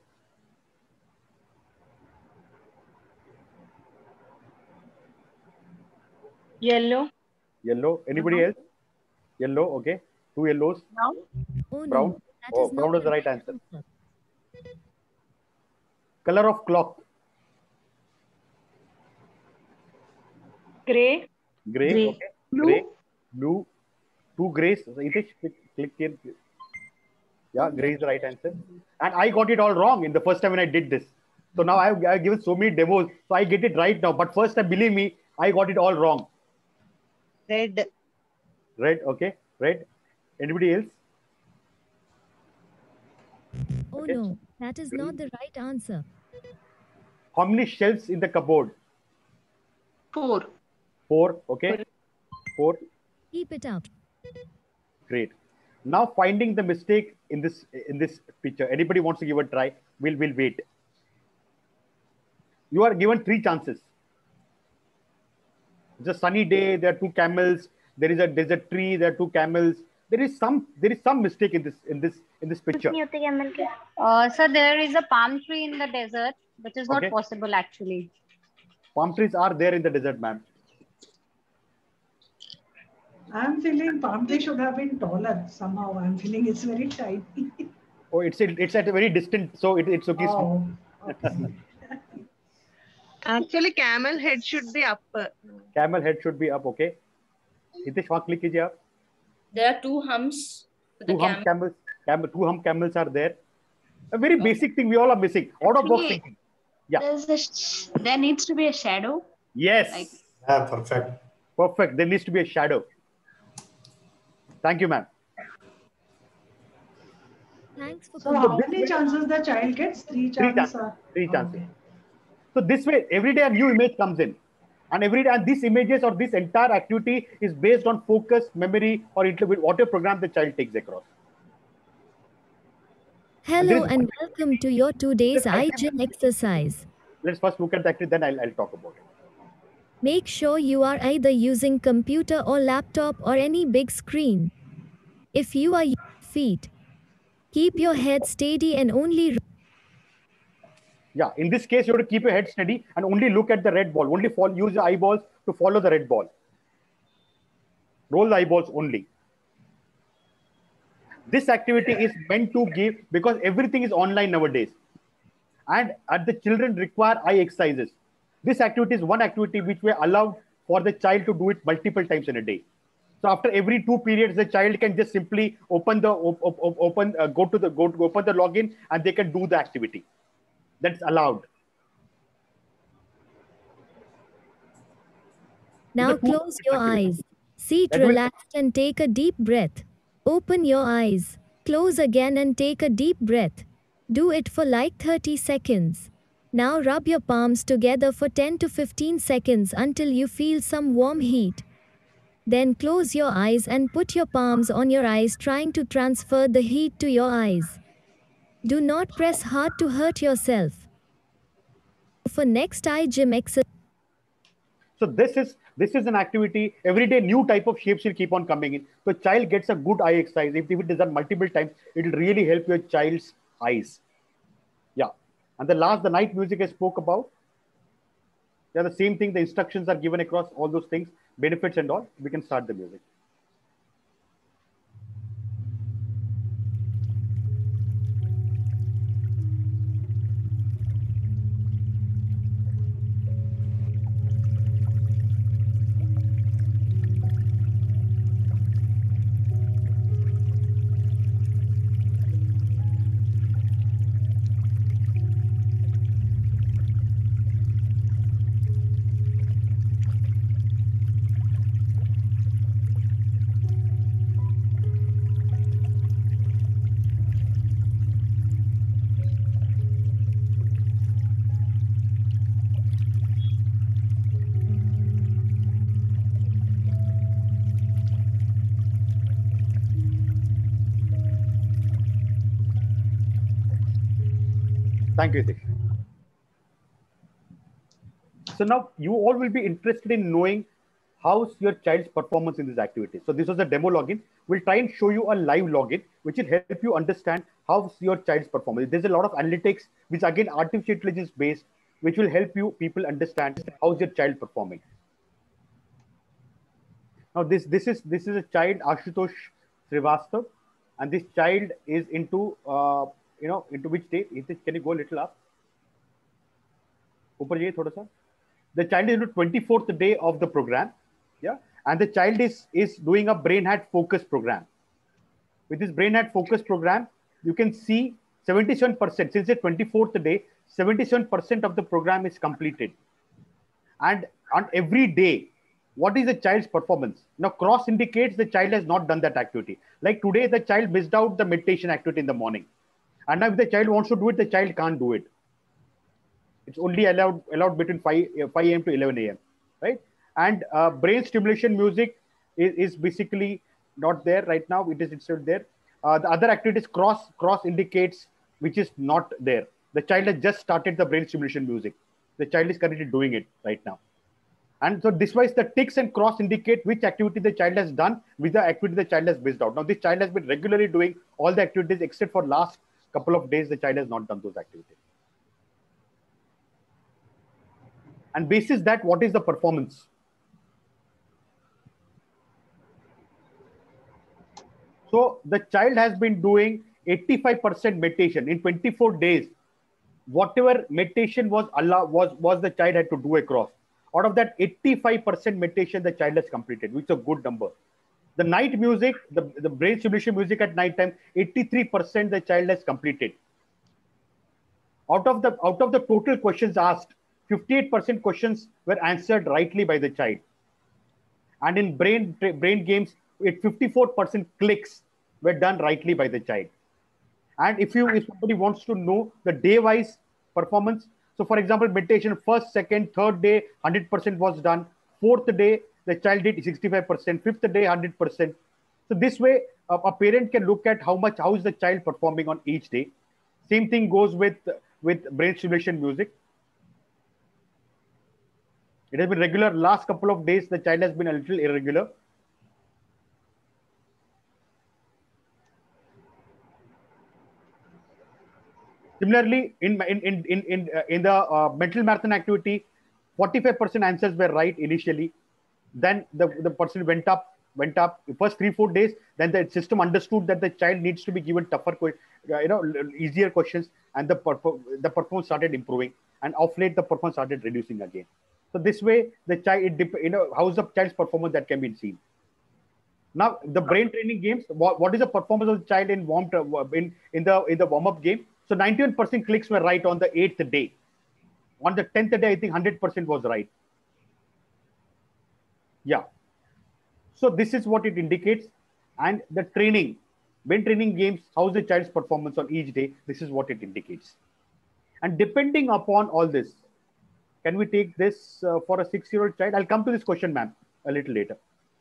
Yellow. Yellow. Anybody else? Yellow, okay. Two yellows. Brown. Oh Brown. no, that Oh, is brown not is the right answer. Color of clock? Gray. Gray, Gray. okay. Blue. Gray. Blue. Two grays. Hitesh, click, click here. Yeah, gray is the right answer. And I got it all wrong in the first time when I did this. So now I've, I've given so many demos, so I get it right now. But first time, believe me, I got it all wrong. Red. Red, okay. Red. Anybody else? Oh Okay. no, that is not the right answer. How many shelves in the cupboard? Four. Four, okay. Four, Keep it out. great. Now finding the mistake in this in this picture. Anybody wants to give a try? We'll we'll wait. You are given three chances. It's a sunny day. There are two camels. There is a there's a tree. There are two camels. There is some there is some mistake in this in this in this picture. Uh, sir, there is a palm tree in the desert, which is not Okay. possible actually. Palm trees are there in the desert, ma'am. I'm feeling palm tree should have been taller somehow. I'm feeling it's very tiny. Oh, it's it's at a very distant, so it, it's okay. Oh, okay. Actually, camel head should be upper. Camel head should be up, okay. Hitesh, वहाँ click कीजिए आप. There are two humps for the Two hump camel. camels, camel, two hump camels are there. A very basic thing we all are missing. Out of box Actually, thinking. Yeah. There's a sh- there needs to be a shadow. Yes. Like, Yeah, perfect. Perfect. There needs to be a shadow. Thank you, ma'am. Thanks for So how many chances the child gets? Three Three chances. chances. are- Three chances. Okay. So this way, every day a new image comes in. And every day, and these images or this entire activity is based on focus, memory, or whatever program the child takes across. Hello This- and welcome to your today's eye gym exercise. Let's first look at the activity, then I'll, I'll talk about it. Make sure you are either using computer or laptop or any big screen. If you are using feet, keep your head steady and only Yeah, in this case, you have to keep your head steady and only look at the red ball. Only follow, use the eyeballs to follow the red ball. Roll the eyeballs only. This activity is meant to give, because everything is online nowadays. And at the children require eye exercises. This activity is one activity which we allow for the child to do it multiple times in a day. So after every two periods, the child can just simply open the op, op, op- open uh, go to the go to open the login and they can do the activity. That's allowed. Now The two- close your eyes. Sit That will- relaxed and take a deep breath. Open your eyes. Close again and take a deep breath. Do it for like thirty seconds. Now rub your palms together for ten to fifteen seconds until you feel some warm heat. Then close your eyes and put your palms on your eyes, trying to transfer the heat to your eyes. Do not press hard to hurt yourself. For next eye gym exercise. So this is this is an activity. Every day, new type of shapes will keep on coming in. So child gets a good eye exercise. If, if it is done multiple times, it will really help your child's eyes. Yeah. And the last, the night music I spoke about. Yeah, the same thing. The instructions are given across all those things, benefits and all. We can start the music. Thank you, Hitesh. So now you all will be interested in knowing how's your child's performance in this activity. So this was a demo login. We'll try and show you a live login, which will help you understand how's your child's performance. There's a lot of analytics, which again artificial intelligence based, which will help you people understand how's your child performing. Now this this is this is a child, Ashutosh Srivastav, and this child is into uh, you know into which day? Is it, can you go a little up? ऊपर जाइए थोड़ा सा. The child is in the twenty-fourth day of the program, yeah, and the child is is doing a brain hat focus program. With this brain hat focus program, you can see seventy-seven percent since the twenty-fourth day, seventy-seven percent of the program is completed. And on every day, what is the child's performance? Now, cross indicates the child has not done that activity. Like today, the child missed out the meditation activity in the morning, and now if the child wants to do it, the child can't do it. It's only allowed allowed between five a m to eleven a m, right? And uh, brain stimulation music is, is basically not there right now. It is still there. Uh, the other activities cross cross indicates which is not there. The child has just started the brain stimulation music. The child is currently doing it right now. And so this wise the ticks and cross indicate which activity the child has done with the activity the child has missed out. Now this child has been regularly doing all the activities except for last couple of days the child has not done those activities. And basis that, what is the performance? So the child has been doing eighty-five percent meditation in twenty-four days. Whatever meditation was Allah was was the child had to do across. Out of that eighty-five percent meditation the child has completed, which is a good number. The night music, the, the brain stimulation music at night time, eighty-three percent the child has completed. Out of the out of the total questions asked, fifty-eight percent questions were answered rightly by the child. And in brain, brain games, it fifty-four percent clicks were done rightly by the child. And if you if somebody wants to know the day-wise performance, so for example, meditation, first, second, third day, one hundred percent was done. Fourth day, the child did sixty-five percent. Fifth day, one hundred percent. So this way, a, a parent can look at how much, how is the child performing on each day. Same thing goes with, with brain stimulation music. It has been regular. Last couple of days, the child has been a little irregular. Similarly, in in in in in, uh, in the uh, mental marathon activity, forty-five percent answers were right initially. Then the the person went up, went up. The first three four days, then the system understood that the child needs to be given tougher, uh, you know, easier questions, and the the performance started improving. And of late, the performance started reducing again. So this way, the child, it, you know, how's the child's performance that can be seen. Now, the brain training games. What, what is the performance of the child in warm in in the in the warm up game? So ninety-one percent clicks were right on the eighth day. On the tenth day, I think one hundred percent was right. Yeah. So this is what it indicates. And the training, brain training games, how's the child's performance on each day? This is what it indicates. And depending upon all this, can we take this uh, for a six-year-old child? I'll come to this question, ma'am, a little later.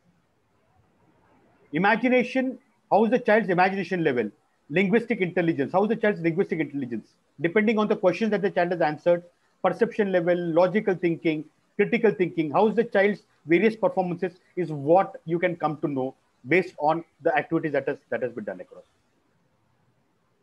Imagination, how is the child's imagination level? Linguistic intelligence, how is the child's linguistic intelligence? Depending on the questions that the child has answered, perception level, logical thinking, critical thinking, how is the child's various performances is what you can come to know based on the activities that has, that has been done across.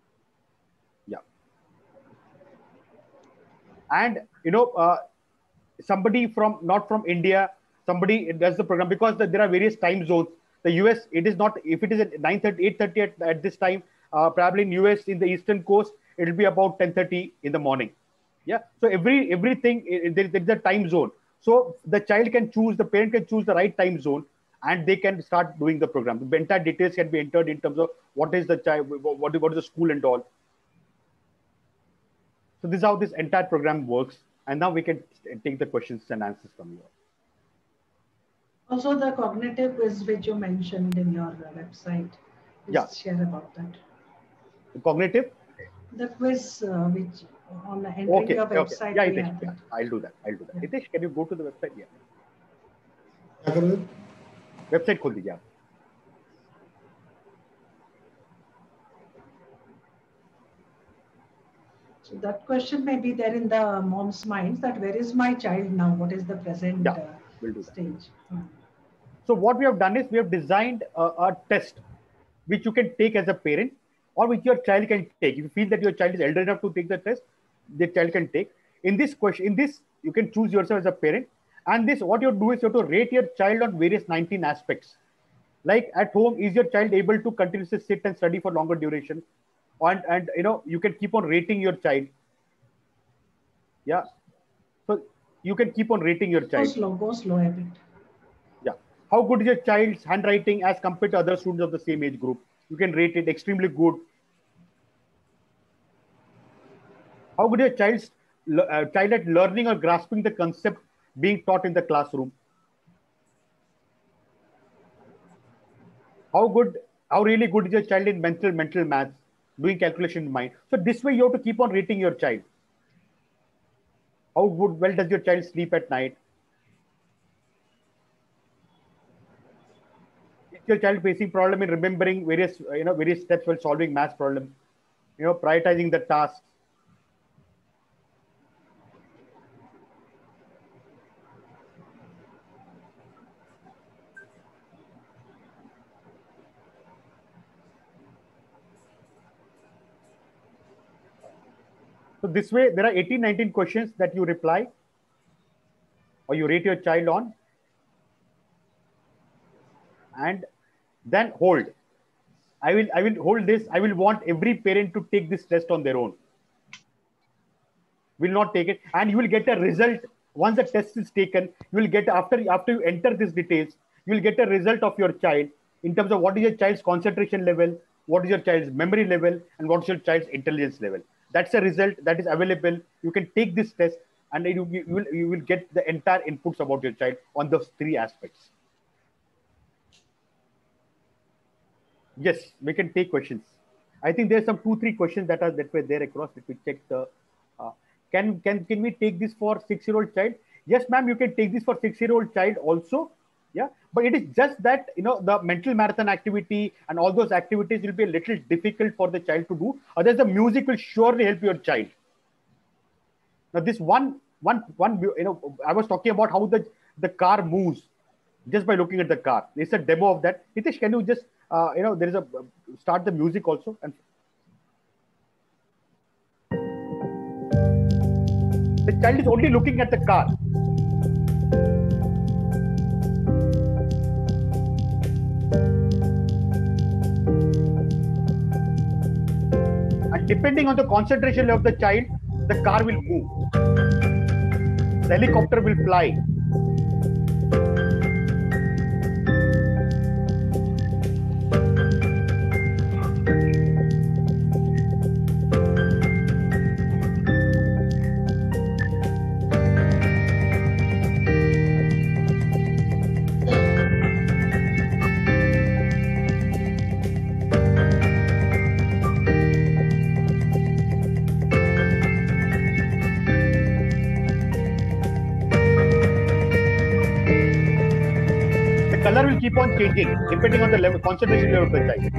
Yeah. And, you know, uh, somebody from not from India, somebody does the program, because the, there are various time zones. The U S, it is not, if it is at nine thirty, eight thirty at, at this time, uh, probably in U S in the Eastern Coast, it will be about ten thirty in the morning. Yeah. So every everything, there, there is a time zone. So the child can choose, the parent can choose the right time zone, and they can start doing the program. The entire details can be entered in terms of what is the child, what, what is the school and all. So this is how this entire program works. And now we can take the questions and answers from you. Also, the cognitive quiz which you mentioned in your website. Please Yeah. share about that. The cognitive? The quiz uh, which on the entering Okay, your okay. website. Yeah, we Hitesh, have yeah, it. I'll do that. I'll do that. Yeah. Hitesh, can you go to the website? Yeah. क्या कर रहे हो? Website खोल दीजिए आप. So that question may be there in the mom's mind, that where is my child now? What is the present Yeah, uh, we'll do that. stage? Hmm. So what we have done is we have designed a, a test which you can take as a parent, or which your child can take. If you feel that your child is elder enough to take the test, the child can take. In this question, in this, you can choose yourself as a parent. And this, what you do is you have to rate your child on various nineteen aspects. Like at home, is your child able to continuously sit and study for longer duration? And, and you know, you can keep on rating your child. Yeah. So you can keep on rating your Go child. slow, go slow a bit. Yeah. How good is your child's handwriting as compared to other students of the same age group? You can rate it extremely good. How good is your child's uh, child at learning or grasping the concept being taught in the classroom? How good, how really good is your child in mental, mental maths, doing calculation in mind? So this way you have to keep on rating your child. How good, well does your child sleep at night? Is your child facing problem in remembering various, you know, various steps while solving math problems? You know, prioritizing the tasks. So this way, there are eighteen, nineteen questions that you reply or you rate your child on, and then hold. I will, I will hold this. I will want every parent to take this test on their own. Will not take it, and you will get a result once the test is taken. You will get, after after you enter these details, you will get a result of your child in terms of what is your child's concentration level, what is your child's memory level, and what is your child's intelligence level. That's a result that is available. You can take this test, and you, you will you will get the entire inputs about your child on those three aspects. Yes, we can take questions. I think there's some two, three questions that are that were there across. Let me check the. Uh, can can can we take this for six-year-old child? Yes, ma'am. You can take this for six-year-old child also. Yeah, but it is just that, you know, the mental marathon activity and all those activities will be a little difficult for the child to do. Otherwise, the music will surely help your child. Now, this one, one, one, you know, I was talking about how the, the car moves just by looking at the car. There's a demo of that. Hitesh, can you just, uh, you know, there is a, start the music also. And the child is only looking at the car. And depending on the concentration level of the child, the car will move. The helicopter will fly. Color will keep on changing depending on the level, concentration level of the child.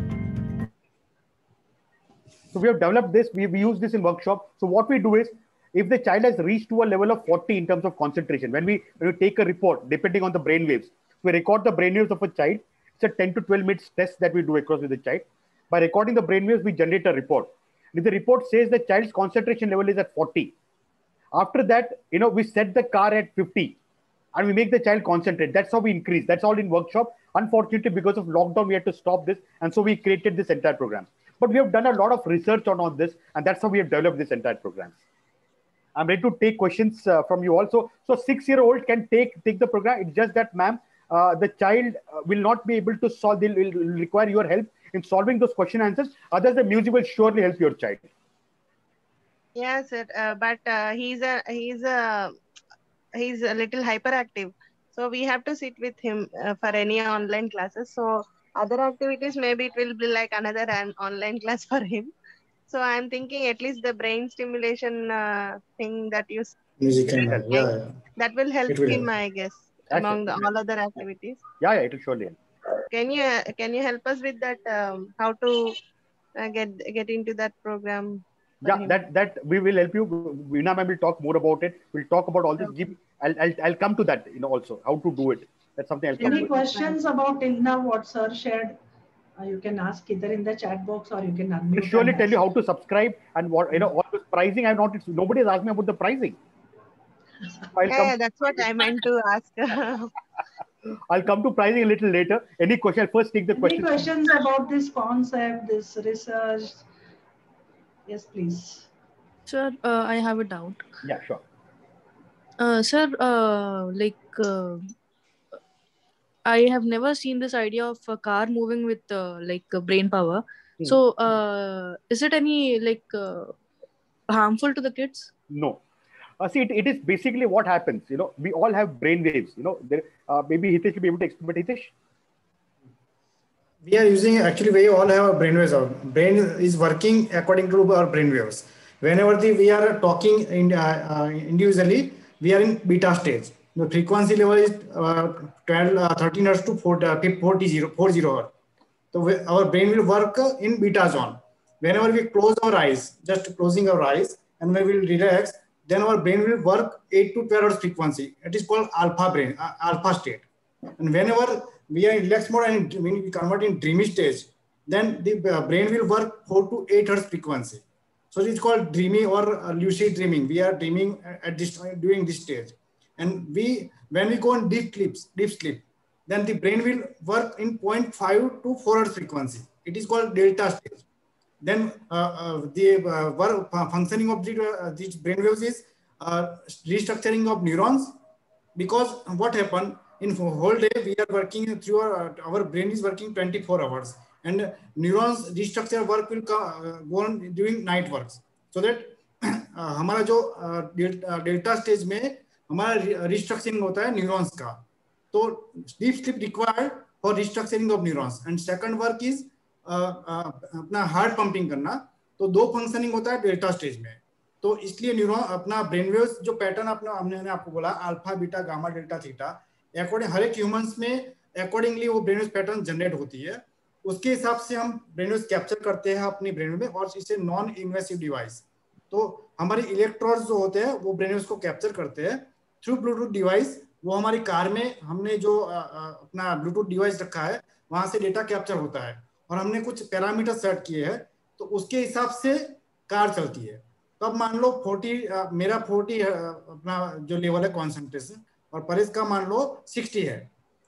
So we have developed this, we, we use this in workshop. So what we do is, if the child has reached to a level of forty in terms of concentration, when we, when we take a report, depending on the brain waves, we record the brain waves of a child. It's a ten to twelve minutes test that we do across with the child. By recording the brain waves, we generate a report. If the report says the child's concentration level is at forty, after that, you know, we set the car at fifty and we make the child concentrate. That's how we increase. That's all in workshop. Unfortunately, because of lockdown, we had to stop this. And so we created this entire program. But we have done a lot of research on all this. And that's how we have developed this entire program. I'm ready to take questions uh, from you also. So six-year-old can take, take the program. It's just that, ma'am, uh, the child uh, will not be able to solve. They will require your help in solving those question answers. Otherwise, the music will surely help your child. Yes, sir. Uh, but uh, he's a he's a he's a little hyperactive, so we have to sit with him uh, for any online classes. So other activities, maybe it will be like another an online class for him. So I'm thinking at least the brain stimulation uh, thing that you Music and all. Yeah, yeah. that will help It will him, help. I guess, That's among it. the all other activities. Yeah, yeah, it will surely help. Can you uh, can you help us with that? Um, how to uh, get get into that program? for Yeah, him? that that we will help you. Veena ma'am will talk more about it. We'll talk about all this. Okay. Give- I'll, I'll I'll come to that, you know, also how to do it. That's something I'll come Any to. questions about till now what sir shared? Uh, you can ask either in the chat box or you can unmute. We'll surely and tell you ask. how to subscribe and what, you know, all this pricing. I've not, nobody has asked me about the pricing. I'll Yeah, come, yeah, that's what I meant to ask. I'll come to pricing a little later. Any question? I'll first take the Any question. questions about this concept, this research? Yes, please. Sir, uh, I have a doubt. Yeah, sure. Uh, sir, uh, like uh, I have never seen this idea of a car moving with uh, like uh, brain power. Hmm. So, uh, is it any like uh, harmful to the kids? No. Uh, see, it, it is basically what happens. You know, we all have brain waves. You know, there, uh, maybe Hitesh will be able to explain. But Hitesh, We are using, actually we all have a brain waves. Our brain is working according to our brain waves. Whenever the, we are talking in, uh, uh, individually, we are in beta stage. The frequency level is uh, twelve, uh, thirteen hertz to forty, uh, forty, forty hertz. So we, our brain will work in beta zone. Whenever we close our eyes, just closing our eyes, and we will relax, then our brain will work eight to twelve hertz frequency. It is called alpha brain, uh, alpha state. And whenever we are in relaxed mode and when we convert in dreamy stage, then the uh, brain will work four to eight hertz frequency. So it's called dreamy or uh, lucid dreaming. We are dreaming at this during this stage. And we, when we go in deep sleeps, deep sleep, then the brain will work in zero point five to four hertz frequency. It is called delta stage. Then uh, uh, the uh, work, uh, functioning of the, uh, these brain waves is uh, restructuring of neurons. Because what happened in whole day, we are working through our, our brain is working twenty-four hours, and neurons restructure work will uh, go on during night works. So that uh, हमारा जो uh, delta stage में हमारा restructuring होता है neurons का. So deep sleep required for restructuring of neurons. And second work is uh, uh, अपना heart pumping करना. तो दो functioning होता है delta stage में. तो इसलिए न्यूरॉन अपना ब्रेन वेव्स जो पैटर्न अपना हमने आपको बोला alpha beta gamma delta theta, according हर एक ह्यूमंस में अकॉर्डिंगली वो ब्रेन वेव्स पैटर्न जनरेट होती है. उसके हिसाब से हम ब्रेन वेव्स कैप्चर करते हैं अपनी ब्रेन में, और इसे नॉन इन्वेसिव डिवाइस. तो हमारे इलेक्ट्रोड्स जो होते हैं वो ब्रेन वेव्स को कैप्चर करते हैं थ्रू ब्लूटूथ डिवाइस. वो हमारी कार में हमने जो अपना ब्लूटूथ डिवाइस रखा है वहां से डेटा कैप्चर होता है, और हमने कुछ पैरामीटर सेट किए हैं, तो उसके हिसाब से कार चलती है. तो अब मान लो चालीस uh, मेरा चालीस uh, अपना जो लेवल है कॉन्सेंट्रेशन, और परेश का मान लो साठ है.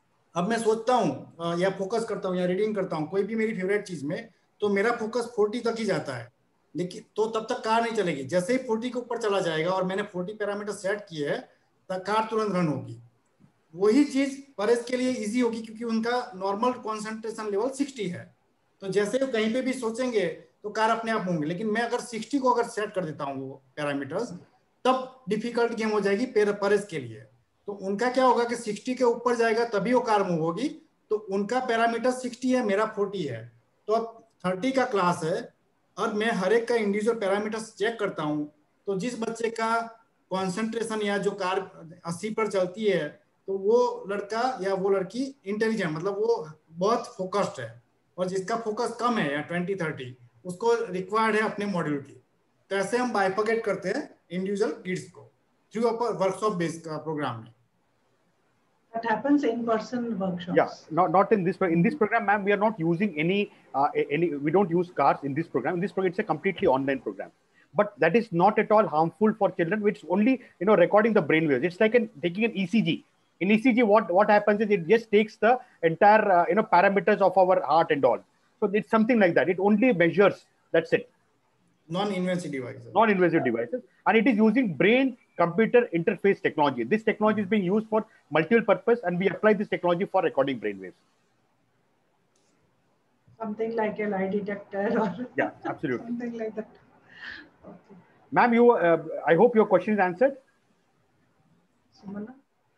अब मैं सोचता हूँ uh, या फोकस करता हूँ या रीडिंग करता हूँ कोई भी मेरी फेवरेट चीज में, तो मेरा फोकस चालीस तक ही जाता है, लेकिन तो तब तक कार नहीं चलेगी. जैसे ही चालीस के ऊपर चला जाएगा और मैंने चालीस पैरामीटर सेट किए है, तब कार तुरंत रन होगी. वही चीज परेश के लिए इजी होगी क्योंकि उनका नॉर्मल कॉन्सेंट्रेशन लेवल साठ है. तो जैसे कहीं पे भी सोचेंगे तो कार अपने आप होंगे. लेकिन मैं अगर साठ को अगर सेट कर देता हूँ वो पैरामीटर्स, तब डिफिकल्ट गेम हो जाएगी परेश के लिए. तो उनका क्या होगा कि साठ के ऊपर जाएगा तभी वो कार मूव होगी. तो उनका पैरामीटर साठ है, मेरा चालीस है. तो अब तीस का क्लास है और मैं हर एक का इंडिविजुअल पैरामीटर्स चेक करता हूँ. तो जिस बच्चे का कॉन्सेंट्रेशन या जो कार अस्सी पर चलती है, तो वो लड़का या वो लड़की इंटेलिजेंट, मतलब वो बहुत फोकस्ड है, और जिसका फोकस कम है या ट्वेंटी थर्टी, उसको रिक्वायर्ड है अपने मॉड्यूल की. तो ऐसे हम बाइफर्केट करते हैं इंडिविजुअल किड्स को through a workshop based programme में. That happens in person workshops. Yeah, not not in this in this program, ma'am. We are not using any uh, any. We don't use cars in this program. In this program, it's a completely online program. But that is not at all harmful for children. It's only you know recording the brain waves. It's like an, taking an E C G. In E C G, what what happens is it just takes the entire uh, you know parameters of our heart and all. So it's something like that. It only measures. That's it. Non-invasive devices. Non-invasive devices, and it is using brain-computer interface technology. This technology is being used for multiple purpose, and we apply this technology for recording brain waves. Something like a lie detector, or yeah, absolutely, something like that. Okay. Ma'am, you. Uh, I hope your question is answered. Sumana?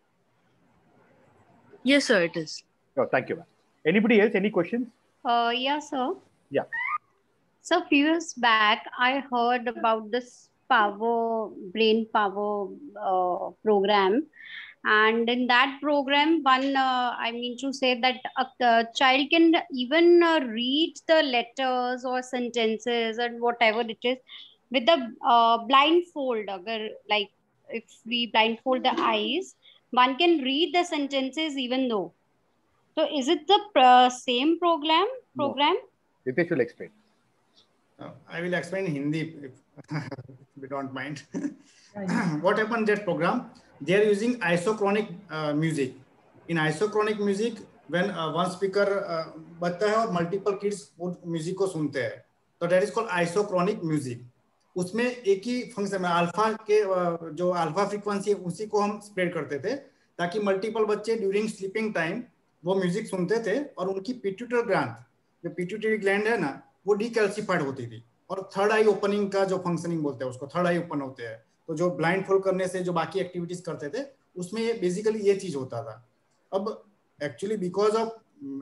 Yes, sir, it is. Oh, thank you, ma'am. Anybody else? Any questions? Uh, yeah, sir. Yeah. So a few years back, I heard about this power, brain power uh, program. And in that program, one, uh, I mean to say that a, a child can even uh, read the letters or sentences and whatever it is with the uh, blindfold. Agar, like if we blindfold the eyes, one can read the sentences even though. So is it the uh, same program? program? No. Ritesh will explain. Uh, I will explain in Hindi if, if you don't mind. What happened in that program? They are using isochronic uh, music. In isochronic music, when uh, one speaker uh, बजता है और multiple kids वो music को सुनते हैं, तो that is called isochronic music. उसमें एक ही फंक्शन में अल्फा के uh, जो अल्फा फ्रीक्वेंसी है उसी को हम स्प्रेड करते थे ताकि मल्टीपल बच्चे ड्यूरिंग स्लीपिंग टाइम वो म्यूजिक सुनते थे और उनकी पिट्यूटरी ग्लैंड जो पिट्यूटरी ग्लैंड है ना वो डीकैल्सिफाइड होती थी और थर्ड आई ओपनिंग का जो फंक्शनिंग बोलते हैं उसको थर्ड आई ओपन होते हैं. तो जो ब्लाइंड फोल्ड करने से जो बाकी एक्टिविटीज करते थे उसमें ये बेसिकली ये चीज होता था. अब actually because of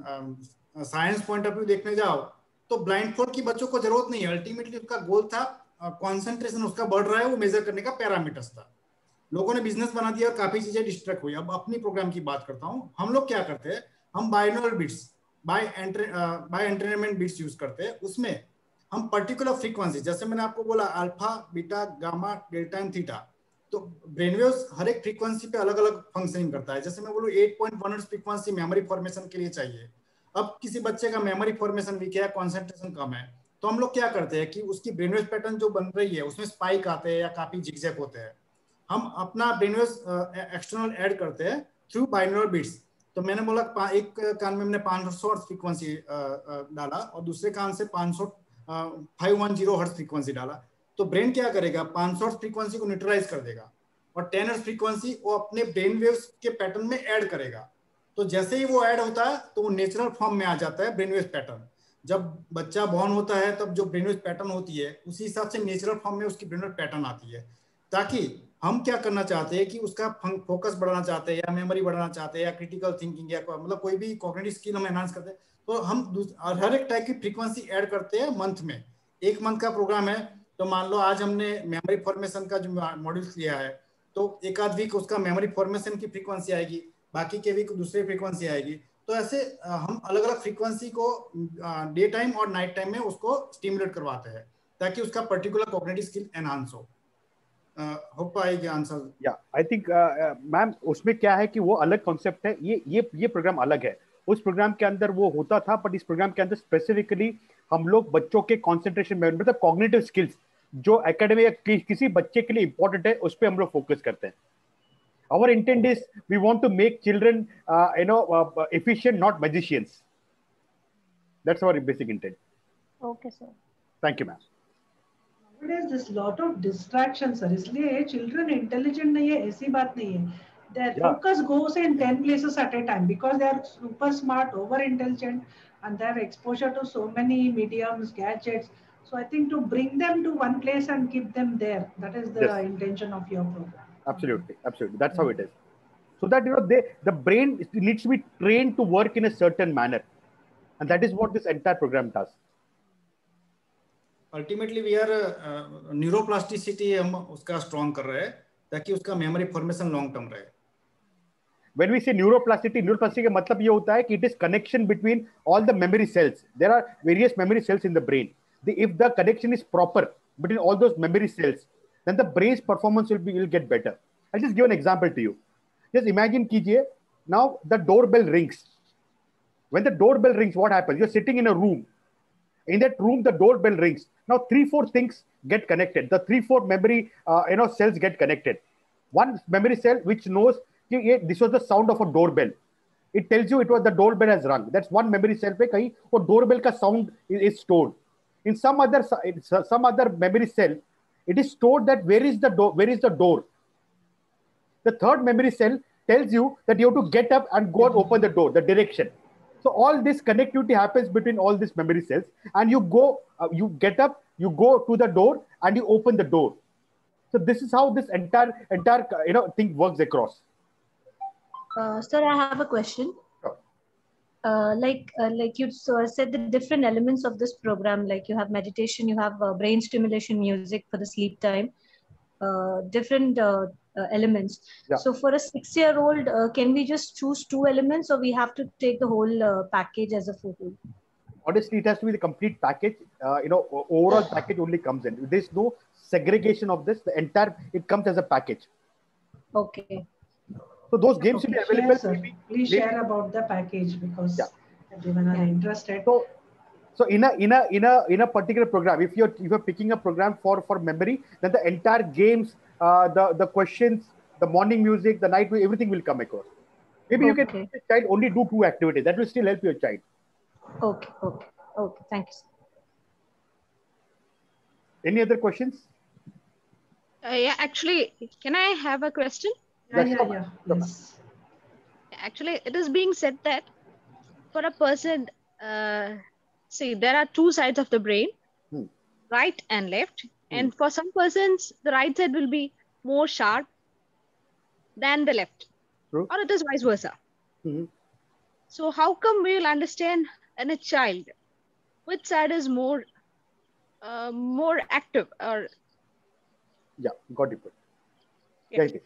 science point of view देखने जाओ तो ब्लाइंड फोल्ड की बच्चों को जरूरत नहीं है. अल्टीमेटली उसका गोल था कॉन्सेंट्रेशन उसका बढ़ रहा है वो मेजर करने का पैरामीटर्स था. लोगों ने बिजनेस बना दिया और काफी चीजें डिस्ट्रैक्ट हुई. अब अपनी प्रोग्राम की बात करता हूँ. हम लोग क्या करते हैं हम binaural beats by by entertainment beats use करते हैं. उसमें हम पर्टिकुलर फ्रीक्वेंसी जैसे मैंने आपको बोला alpha beta gamma delta and theta तो ब्रेनवेव्स हर एक फ्रीक्वेंसी पे अलग अलग फंक्शनिंग करता है. जैसे मैं बोलूँ eight point one hertz frequency memory formation के लिए चाहिए. अब किसी बच्चे का मेमोरी फॉर्मेशन वीक है कॉन्सेंट्रेशन कम है तो हम लोग क्या करते हैं कि उसकी ब्रेनवेव पैटर्न जो बन रही है उसमें स्पाइक आते हैं या काफी जिगजैग होते हैं. हम अपना ब्रेनवेव एक्सटर्नल ऐड करते हैं थ्रू बाइनोरल बिट्स. तो मैंने बोला एक कान में मैंने पाँच सौ हर्ट्ज फ्रीक्वेंसी डाला और दूसरे कान से पाँच सौ five one zero hertz frequency डाला. तो ब्रेन क्या करेगा पाँच सौ हर्ट्ज फ्रीक्वेंसी को न्यूट्रलाइज कर देगा और टेन हर्ट्ज फ्रीक्वेंसी वो अपने ब्रेन वेव्स के पैटर्न में ऐड करेगा. तो जैसे ही वो ऐड होता है तो वो नेचुरल फॉर्म में आ जाता है ब्रेन वेव पैटर्न. जब बच्चा बॉर्न होता है तब जो ब्रेन वेव पैटर्न होती है उसी हिसाब से नेचुरल फॉर्म में उसकी ब्रेन वेव पैटर्न आती है. ताकि हम क्या करना चाहते हैं कि उसका फोकस बढ़ाना चाहते हैं या मेमोरी बढ़ाना चाहते हैं या क्रिटिकल थिंकिंग या मतलब कोई भी कॉग्निटिव स्किल हम एनहांस करते हैं तो हम हर एक टाइप की फ्रीक्वेंसी ऐड करते हैं मंथ में. एक मंथ का प्रोग्राम है तो मान लो आज हमने मेमोरी फॉर्मेशन का जो मॉड्यूल्स लिया है तो एक आध वीक उसका मेमोरी फॉर्मेशन की फ्रीक्वेंसी आएगी बाकी के वीक दूसरी फ्रीक्वेंसी आएगी. तो ऐसे हम अलग अलग फ्रीक्वेंसी को डे टाइम और नाइट टाइम में उसको स्टिमुलेट करवाते हैं ताकि उसका पर्टिकुलर कॉग्निटिव स्किल एनहांस हो. Hope I answer. या आई थिंक मैम उसमें क्या है कि वो अलग कॉन्सेप्ट है. ये ये ये प्रोग्राम अलग है. उस प्रोग्राम के अंदर वो होता था बट इस प्रोग्राम के अंदर स्पेसिफिकली हम लोग बच्चों के कॉन्सेंट्रेशन में मतलब कॉग्निटिव स्किल्स जो एकेडमी या कि, किसी बच्चे के लिए इंपॉर्टेंट है उस पर हम लोग फोकस करते हैं. Our intent is we want to make children uh, you know uh, efficient, not magicians. That's our basic intent. Okay, sir. Thank you, ma'am. Nowadays there's lot of distractions, sir. इसलिए children intelligent नहीं है ऐसी बात नहीं है. Their Yeah. focus goes in ten places at a time because they are super smart, over intelligent, and they have exposure to so many mediums, gadgets. So I think to bring them to one place and keep them there, that is the Yes. intention of your program. Absolutely, absolutely. That's how it is. So that you know, they, the brain needs to be trained to work in a certain manner, and that is what this entire program does. Ultimately, we are uh, neuroplasticity हम उसका strong कर रहे हैं ताकि उसका memory formation long term रहे. When we say neuroplasticity, neuroplasticity का मतलब ये होता है कि it is connection between all the memory cells. There are various memory cells in the brain. The, if the connection is proper between all those memory cells, then the brain's performance will be will get better. I'll just give an example to you. Just imagine, kijiye, now the doorbell rings. When the doorbell rings, what happens? You're sitting in a room. In that room, the doorbell rings. Now, three, four things get connected. The three, four memory, uh, you know, cells get connected. One memory cell which knows कि this was the sound of a doorbell. It tells you it was the doorbell has rung. That's one memory cell पे कहीं वो doorbell का sound is, is stored. In some other in some other memory cell, it is stored that where is the door? Where is the door? The third memory cell tells you that you have to get up and go and open the door, the direction. So all this connectivity happens between all these memory cells, and you go, uh, you get up, you go to the door, and you open the door. So this is how this entire entire you know thing works across. Uh, sir, I have a question. Sure. Uh, like uh, like you so said, the different elements of this program, like you have meditation, you have uh, brain stimulation music for the sleep time, uh, different uh, uh, elements. Yeah. So for a six-year-old, uh, can we just choose two elements, or we have to take the whole uh, package as a whole? Honestly, it has to be the complete package. Uh, you know, overall package only comes in. There's no segregation of this. The entire it comes as a package. Okay. So those games Okay, will be available. share, Maybe, Please maybe, share about the package because yeah. everyone are interested. So, so in a in a in a in a particular program, if you're if you're picking a program for for memory, then the entire games, uh, the the questions, the morning music, the night, everything will come across. Maybe you Okay. can make the child only do two activities. That will still help your child. Okay. Okay. Okay. Thank you, sir. Any other questions? Uh, yeah, actually, can I have a question? Yeah, Yes, yeah, come on, yeah. come on. Yes. Actually, it is being said that for a person, uh, see, there are two sides of the brain, Hmm. right and left. And for some persons, the right side will be more sharp than the left, True. or it is vice versa. Mhm. So how come we will understand in a child which side is more uh, more active, or Yeah, got it. Yeah. Right.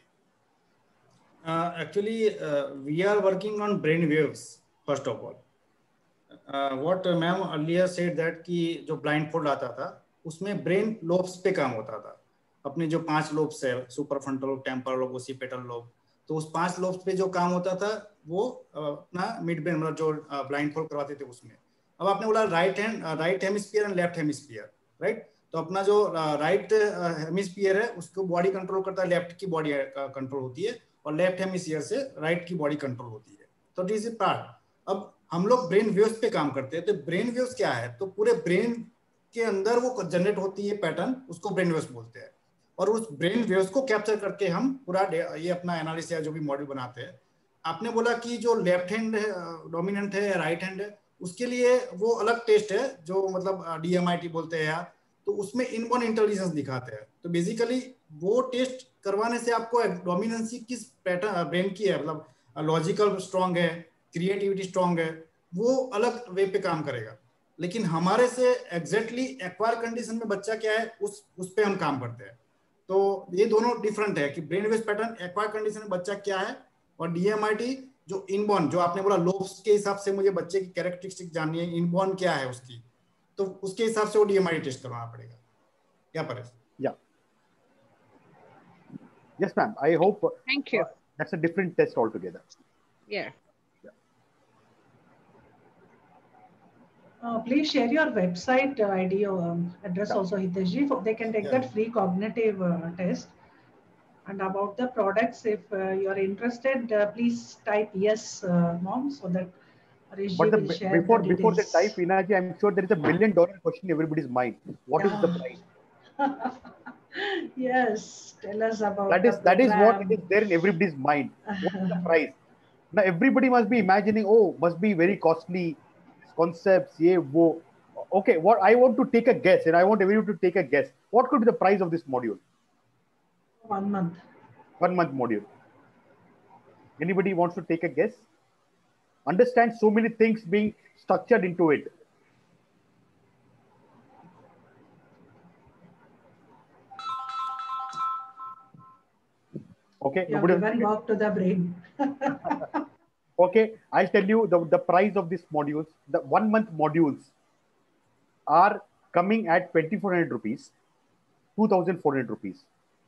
Uh, actually, uh, we are working on brain waves, first of all. Uh, what uh, ma'am earlier said that कि जो blindfold आता था, उसमें brain lobes पे काम होता था. अपने जो पांच lobes है, suprafrontal lobe, temporal lobe, occipital lobe, तो उस पांच lobes पे जो काम होता था, वो अपना mid brain मतलब जो blindfold करवाते थे उसमें. अब आपने बोला right hand, uh, right hemisphere and left hemisphere, right? तो अपना जो राइट हेमिस्फीयर है उसको बॉडी कंट्रोल करता है, लेफ्ट की बॉडी कंट्रोल होती है, और लेफ्ट हेमिस्फीयर से राइट की बॉडी कंट्रोल होती है. तो दिस इज पार्ट. अब हम लोग ब्रेन वेव्स पे काम करते हैं. तो ब्रेन वेव्स क्या है? तो पूरे ब्रेन के अंदर वो जनरेट होती है पैटर्न, उसको ब्रेन वेव्स बोलते हैं. और उस ब्रेन वेव्स को कैप्चर करके हम पूरा ये अपना एनालिसिस या जो भी मॉड्यूल बनाते हैं. आपने बोला कि जो लेफ्ट हैंड डोमिनेंट है या राइट हैंड है, उसके लिए वो अलग टेस्ट है जो मतलब डी एम आई टी बोलते हैं, या तो उसमें इनबॉर्न इंटेलिजेंस दिखाते हैं. तो बेसिकली वो टेस्ट करवाने से आपको डोमिनेंसी किस पैटर्न ब्रेन की है, मतलब लॉजिकल स्ट्रांग है, क्रिएटिविटी स्ट्रांग है, वो अलग वे पे काम करेगा. लेकिन हमारे से एग्जैक्टली एक्वायर कंडीशन में बच्चा क्या है उस उस पे हम काम करते हैं. तो ये दोनों डिफरेंट है कि brain wave pattern acquire condition में बच्चा क्या है, और डीएमआईटी जो इनबॉर्न, जो आपने बोला लोब्स के हिसाब से मुझे बच्चे की कैरेक्टरिस्टिक जाननी है, इनबॉर्न क्या है उसकी, तो उसके हिसाब से वो डीएमआई टेस्ट करवाना पड़ेगा. या परेश? या yes ma'am, I hope Thank you. That's a different test all together. Yeah. Uh, please share your website uh, I D or um, address Yeah. also, Hitesh ji. They can take Yeah. that free cognitive uh, test. And about the products, if uh, you're interested, uh, please type yes, uh, mom, so that Harish ji But the, will share before the before the details. type, Inaji, I'm sure there is a million dollar question in everybody's mind. What is the price? Yes, tell us about That is the that is what program. it is there in everybody's mind. What is the price? Now everybody must be imagining, oh, must be very costly concepts. Yeah, wo. Okay, what I want to take a guess, and I want everyone to take a guess. What could be the price of this module? One month. One month module. Anybody wants to take a guess? Understand so many things being structured into it. Okay, You have nobody. given work to the brain. Okay, I'll tell you the, the price of these modules. The one month modules are coming at twenty-four hundred rupees, two thousand four hundred rupees.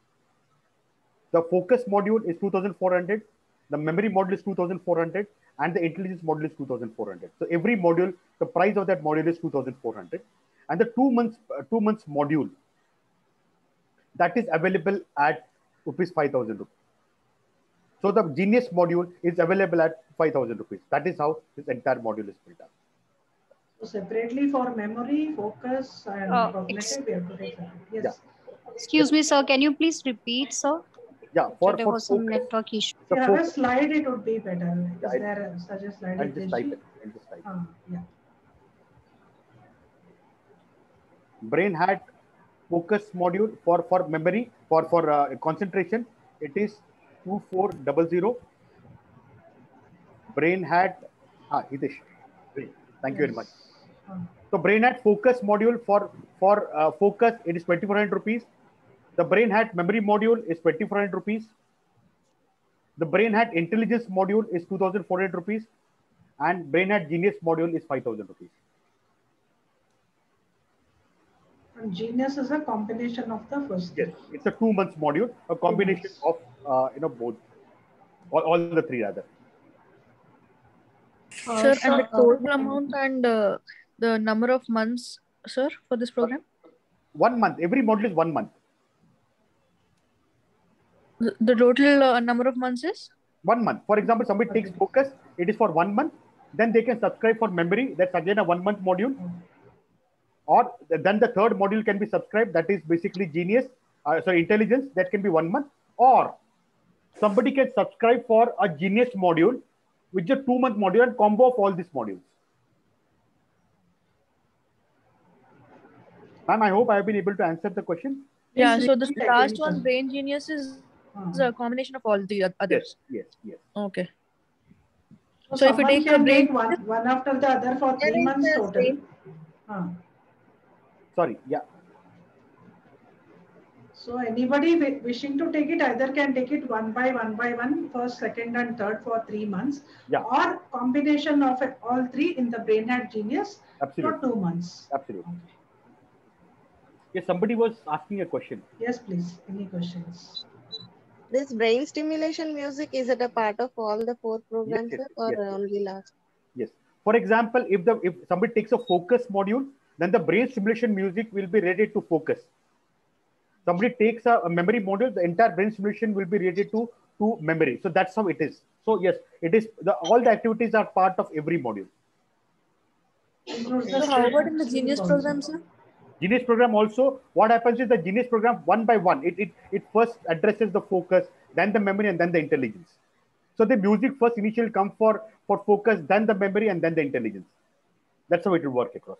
The focus module is two thousand four hundred. The memory module is two thousand four hundred, and the intelligence module is two thousand four hundred. So every module, the price of that module is two thousand four hundred, and the two months uh, two months module that is available at rupees five thousand rupees. So the Genius module is available at five thousand rupees. That is how this entire module is built up. So separately for memory, focus, and Uh, cognitive, we have to take that. Yes. Yeah. Excuse me, sir. Can you please repeat, sir? Yeah, So for, there for was some focus, network issue. If you the have a focus, slide, it would be better. Yeah, Is I- there a, such a slide? I'll just type it. I'll just type it. Ah, yeah. Brain hat focus module for for memory for for uh, concentration. It is two four zero zero. Brain hat. Ah, Hitesh. Great. Thank you very much. Ah. So brain hat focus module for for uh, focus, it is twenty-four hundred rupees. The brain hat memory module is twenty-four hundred rupees. The brain hat intelligence module is two thousand four hundred rupees, and brain hat genius module is five thousand rupees. And Genius is a combination of the first. Yes, it's a two months module, a combination of uh, you know both, all, all the three rather. Uh, Sir, so, and the uh, total amount and uh, the number of months, sir, for this program? One month. Every module is one month. The, the total uh, number of months is? One month. For example, somebody takes focus, it is for one month. Then they can subscribe for memory. That's again a one month module. Or then the third module can be subscribed. That is basically genius, uh, sorry, intelligence. That can be one month. Or somebody can subscribe for a genius module, which is a two month module and combo of all these modules. Ma'am, I hope I have been able to answer the question. Yeah, Please so the repeat last again, one, sir. Brain Genius, is, Ah. is a combination of all the oth- others. Yes, yes. Okay. So, So if we someone take a can brain, take one, one after the other for There three is months the total. same- Ah. Sorry, yeah. So anybody wi- wishing to take it either can take it one by one by one, first, second, and third for three months, Yeah. or combination of it, all three in the Brain Hat Genius Absolutely. for two months. Absolutely. Okay. Yes, somebody was asking a question. Yes, please. Any questions? This brain stimulation music, is it a part of all the four programs, yes, sir, or yes, yes. only last? Yes. For example, if the if somebody takes a focus module, then the brain stimulation music will be related to focus. Somebody takes a, a memory module, the entire brain stimulation will be related to to memory. So that's how it is. So yes, it is the all the activities are part of every module. Includes the so how about in the sleep Genius also. program, sir? Genius program also, what happens is the Genius program one by one, it, it, it first addresses the focus, then the memory, and then the intelligence. So the music first initially comes for, for focus, then the memory, and then the intelligence. That's how it will work across.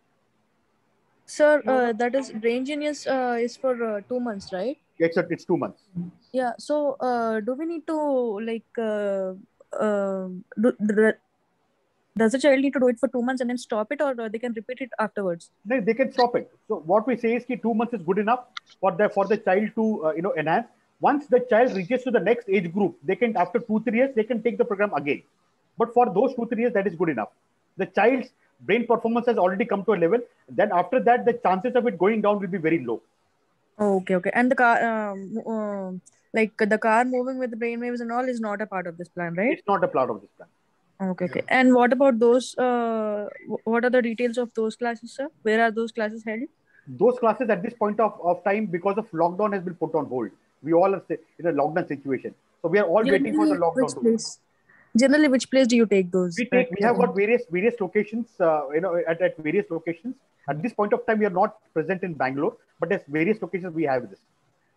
Sir, uh, that is Brain Genius uh, is for uh, two months, right? Except it's two months. Yeah. So uh, do we need to like uh, uh, do, do, does the child need to do it for two months and then stop it, or they can repeat it afterwards? They, they can stop it. So what we say is that two months is good enough for the for the child to uh, you know enhance. Once the child reaches to the next age group, they can after two three years they can take the program again. But for those two three years, that is good enough. The child's brain performance has already come to a level. Then after that, the chances of it going down will be very low. Okay, okay. And the car, um, uh, like the car moving with the brainwaves and all, is not a part of this plan, right? It's not a part of this plan. Okay, okay. And what about those? Uh, wh- what are the details of those classes, sir? Where are those classes held? Those classes at this point of, of time, because of lockdown, has been put on hold. We all are in a lockdown situation, so we are all waiting for the Generally, lockdown which to. place? Generally, which place do you take those? We take. We have got various various locations. Uh, you know, at, at various locations. At this point of time, we are not present in Bangalore, but at various locations we have this.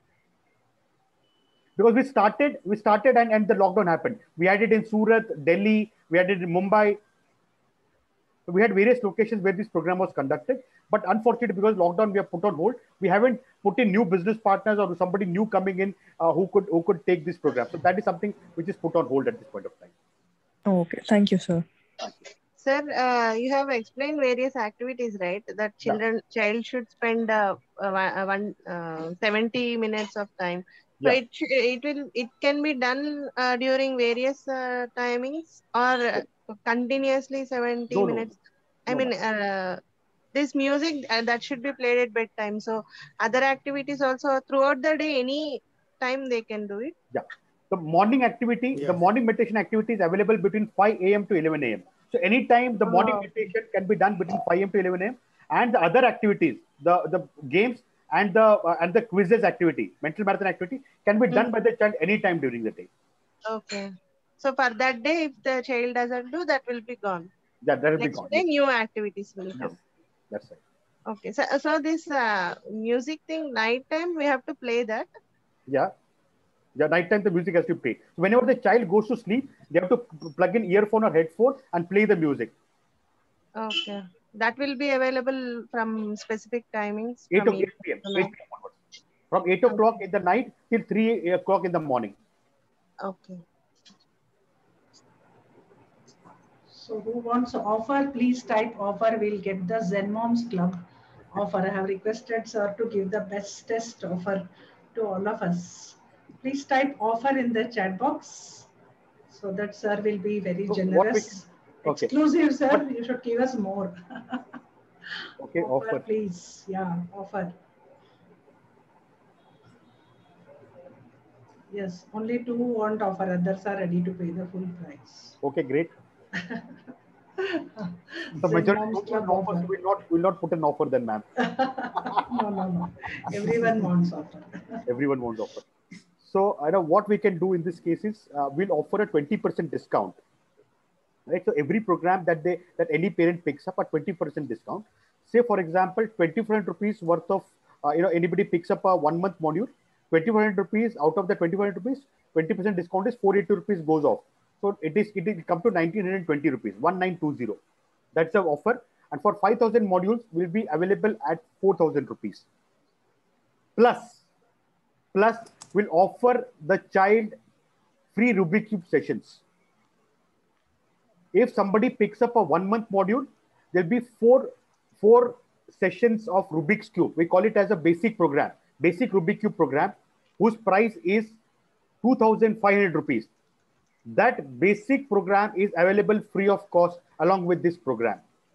Because we started, we started, and, and the lockdown happened. We had it in Surat, Delhi. We had it in Mumbai. So we had various locations where this program was conducted. But unfortunately, because lockdown, we have put on hold. We haven't put in new business partners or somebody new coming in uh, who could who could take this program. So that is something which is put on hold at this point of time. Okay, thank you, sir. Sir, uh, you have explained various activities, right? That children, child should spend uh, uh, one, uh, one uh, seventy minutes of time. So Yeah. it should, it will it can be done uh, during various uh, timings or uh, continuously seventy No, no. minutes. I No, mean, ma'am. uh, this music uh, that should be played at bedtime. So other activities also throughout the day. Any time they can do it? Yeah. The morning activity, Yeah. the morning meditation activity is available between five A M to eleven A M So anytime the morning Oh. meditation can be done between five A M to eleven A M And the other activities, the, the games and the uh, and the quizzes activity, mental marathon activity can be done Mm. by the child anytime during the day. Okay. So for that day, if the child doesn't do, that will be gone. Yeah, that will be Next gone. day, Yes. new activities will Yes, come. that's right. Okay. So, so this uh, music thing, night time, we have to play that. Yeah. Yeah, night time the music has to play. So whenever the child goes to sleep, they have to plug in earphone or headphone and play the music. Okay. That will be available from specific timings eight from P M. to eight nine. P M onwards. From eight o'clock in the night till three o'clock in the morning. Okay. So who wants to offer, please type offer. We'll get the Zen Moms Club offer. I have requested sir to give the bestest offer to all of us. Please type offer in the chat box so that sir will be very So generous. what we can, okay. Exclusive, sir. But, you should give us more. okay, offer, offer. please. Yeah, offer. Yes, only two want offer. Others are ready to pay the full price. Okay, great. The Zen majority Moms don't Club want offer, offer. so we'll not, we'll not put an offer then, ma'am. No, no, no. Everyone wants offer. Everyone wants offer. So I know what we can do in this case is uh, we'll offer a twenty percent discount. Right. So every program that they that any parent picks up a twenty percent discount. Say for example, twenty-four hundred rupees worth of uh, you know anybody picks up a one month module, twenty-four hundred rupees out of the twenty-four hundred rupees, twenty percent discount is four hundred eighty rupees goes off. So it is it will come to nineteen twenty rupees, one nine two zero. That's the offer. And for five thousand modules will be available at four thousand rupees. Plus, plus will offer the child free Rubik's Cube sessions. If somebody picks up a one month module, there'll be four, four sessions of Rubik's Cube. We call it as a basic program, basic Rubik's Cube program, whose price is two thousand five hundred rupees. That basic program is available free of cost along with this program.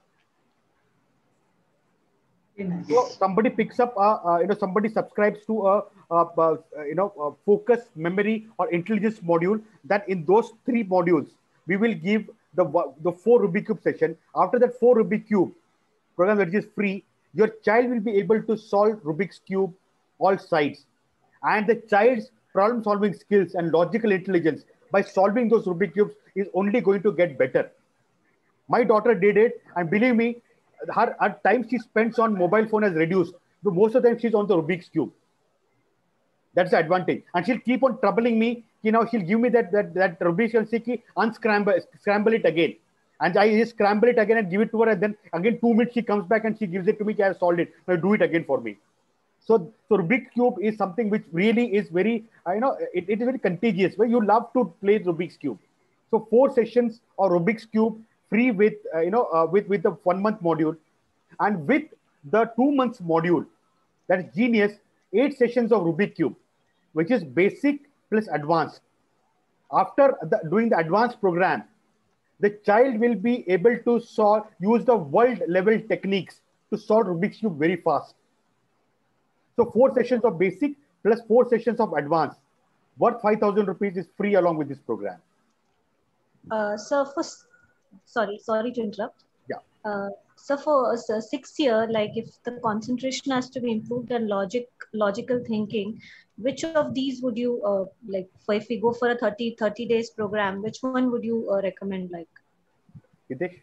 Nice. So somebody picks up, a, uh, you know, somebody subscribes to a, a, a you know, a focus, memory, or intelligence module. That in those three modules, we will give the the four Rubik's Cube session. After that four Rubik's Cube program, which is free, your child will be able to solve Rubik's Cube all sides, and the child's problem-solving skills and logical intelligence by solving those Rubik's Cubes is only going to get better. My daughter did it, and believe me, her, her time she spends on mobile phone has reduced. But most of the time she's on the Rubik's Cube. That's the advantage. And she'll keep on troubling me. You know, she'll give me that that, that Rubik's Cube, and say, unscramble, scramble it again. And I just scramble it again and give it to her. And then again, two minutes, she comes back and she gives it to me. I have solved it. Now do it again for me. So, so Rubik's Cube is something which really is very, uh, you know, it, it is very contagious, where you love to play Rubik's Cube. So four sessions of Rubik's Cube free with, uh, you know, uh, with, with the one month module, and with the two months module, that is genius, eight sessions of Rubik's Cube, which is basic plus advanced. After the, doing the advanced program, the child will be able to solve, use the world level techniques to solve Rubik's Cube very fast. So four sessions of basic plus four sessions of advanced, worth five thousand rupees, is free along with this program. Uh, so for, sorry, sorry to interrupt. Yeah. Uh, so for so sixth year, like if the concentration has to be improved and logic, logical thinking, which of these would you uh, like? For if we go for a thirty, thirty days program, which one would you uh, recommend? Like, Hitesh?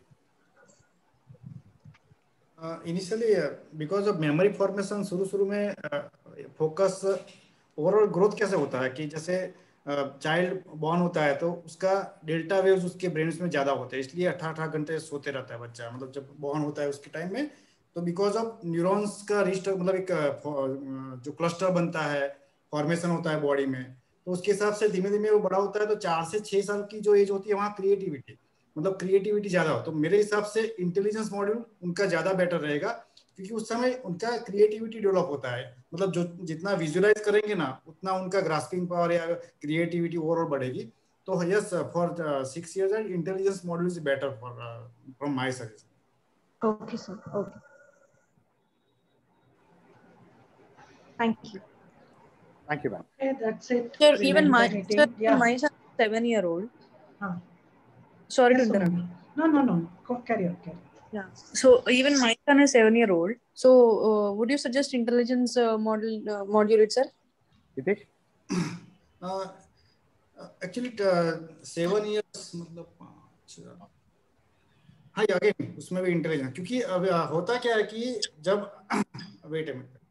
Uh, initially, uh, because of memory formation, शुरू शुरू में focus overall growth कैसे होता है कि जैसे child born होता है तो उसका डेल्टा वेव्स उसके ब्रेन में ज्यादा होते हैं, इसलिए अठारह अठारह घंटे सोते रहता है बच्चा, मतलब जब बॉर्न होता है उसके टाइम में, तो बिकॉज ऑफ न्यूरॉन्स का रिस्टर मतलब एक जो क्लस्टर बनता है, फॉर्मेशन होता है बॉडी में, तो उसके हिसाब से धीमे धीमे वो बड़ा होता है। तो चार से छह साल की जो एज होती है वहाँ क्रिएटिविटी मतलब क्रिएटिविटी ज्यादा हो, तो मेरे हिसाब से इंटेलिजेंस मॉड्यूल उनका ज्यादा बेटर रहेगा, क्योंकि उस समय उनका क्रिएटिविटी डेवलप होता है, मतलब जो जितना विजुअलाइज करेंगे ना उतना उनका ग्रास्पिंग पावर या क्रिएटिविटी ओवरऑल बढ़ेगी। तो yes, for six years and intelligence module is better for from my suggestion. Okay sir, okay, thank you. Thank you, ma'am. Okay, that's it. Sir, We'll even end my the meeting. sir, Yeah. my son is seven year old. Huh. Sorry Yes, to interrupt. Sumana. No, no, no. Go, carry on, carry on. Yeah. So even my son is seven year old. So uh, would you suggest intelligence uh, model uh, module itself? Hitesh? uh, actually uh, seven years मतलब पाँच हाँ again उसमें भी intelligence, क्योंकि अब होता क्या है कि जब वेट अ मिनट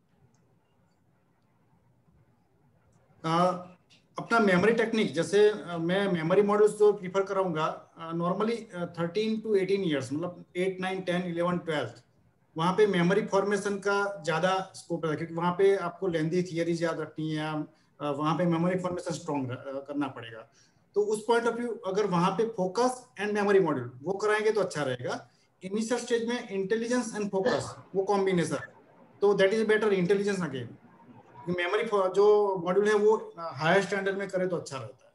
अपना मेमोरी टेक्निक, जैसे मैं मेमोरी मॉड्यूल्स जो प्रीफर कराऊंगा normally thirteen to eighteen years, मतलब eight nine ten eleven twelfth, वहाँ पे मेमोरी फॉर्मेशन का ज़्यादा स्कोप है, क्योंकि वहाँ पे आपको लेंदी थियरीज याद रखनी है, वहाँ पे मेमोरी फॉर्मेशन स्ट्रॉन्ग करना पड़ेगा। तो उस पॉइंट ऑफ व्यू अगर वहाँ पे फोकस एंड मेमोरी मॉड्यूल वो कराएंगे तो अच्छा रहेगा। इनिशियल स्टेज में इंटेलिजेंस एंड फोकस वो कॉम्बिनेशन, तो that is better intelligence again. Memory जो मॉड्यूल है वो हायर स्टैंडर्ड में करे तो अच्छा रहता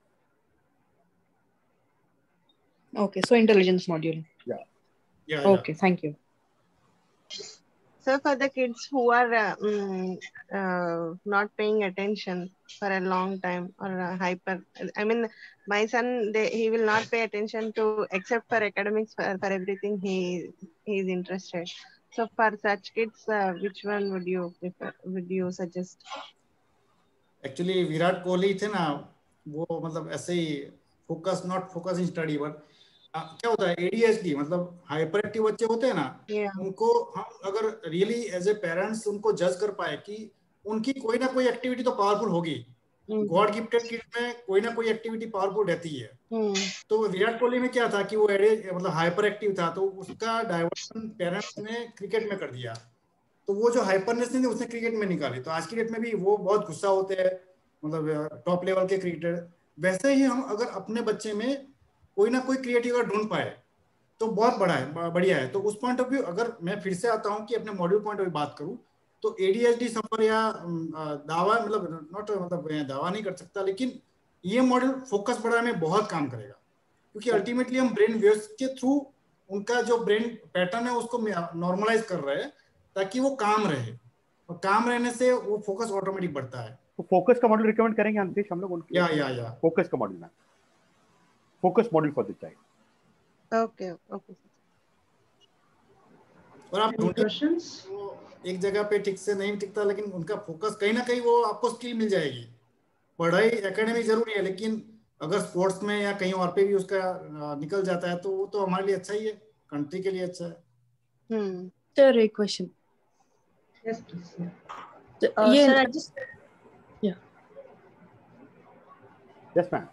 है। Okay, so intelligence module. Yeah. Yeah. Okay, yeah. Thank you. So for the kids who are uh, mm, uh, not paying attention for a long time or uh, hyper, I mean, my son, they, he will not pay attention to except for academics, for, for everything he he is interested. So for such kids, uh, which one would you prefer? Would you suggest? Actually, Virat Kohli थे ना, वो मतलब ऐसे ही focus not focus in study, but क्या होता है ADHD मतलब हाइपर एक्टिव बच्चे होते हैं ना, yeah. उनको हम अगर रियली एज ए पेरेंट्स उनको जज कर पाए कि उनकी कोई ना कोई एक्टिविटी तो पावरफुल होगी, गॉड गिफ्टेड किड में कोई ना कोई एक्टिविटी पावरफुल रहती है। hmm. तो विराट कोहली में क्या था कि वो मतलब हाइपर एक्टिव था, तो उसका डाइवर्शन पेरेंट्स ने क्रिकेट में कर दिया, तो वो जो हाइपरनेस थी उसने क्रिकेट में निकाली। तो आज की डेट में भी वो बहुत गुस्सा होते हैं, मतलब टॉप लेवल के क्रिकेटर। वैसे ही हम अगर अपने बच्चे में कोई ना कोई क्रिएटिव ढूंढ पाए तो बहुत बड़ा है, बढ़िया है। तो उस पॉइंट ऑफ व्यू अगर मैं फिर से आता हूँ कि अपने मॉड्यूल पॉइंट ऑफ व्यू बात करूँ तो एडीएचडी सफर या दावा मतलब नॉट मतलब दावा नहीं कर सकता, लेकिन ये मॉड्यूल फोकस बढ़ाने में बहुत काम करेगा, क्योंकि अल्टीमेटली हम ब्रेन वेव्स के थ्रू उनका जो ब्रेन पैटर्न है उसको नॉर्मलाइज कर रहे हैं ताकि वो काम रहे, और काम रहने से वो फोकस ऑटोमेटिक बढ़ता है। तो फोकस का मॉडल रिकमेंड करेंगे अंतिश हम लोग उनके? या या या फोकस का मॉडल ना, focus model for the child. Okay okay. और आप क्वेश्चंस एक जगह पे ठीक से नहीं टिकता, लेकिन उनका फोकस कहीं ना कहीं वो आपको स्किल मिल जाएगी। पढ़ाई एकेडमी जरूरी है, लेकिन अगर स्पोर्ट्स में या कहीं और पे भी उसका निकल जाता है तो वो तो हमारे लिए अच्छा ही है, कंट्री के लिए अच्छा है। हम्म सर एक question. Yes, please. Yeah. Uh, yeah. Sir, I just. Yeah. Yes, ma'am.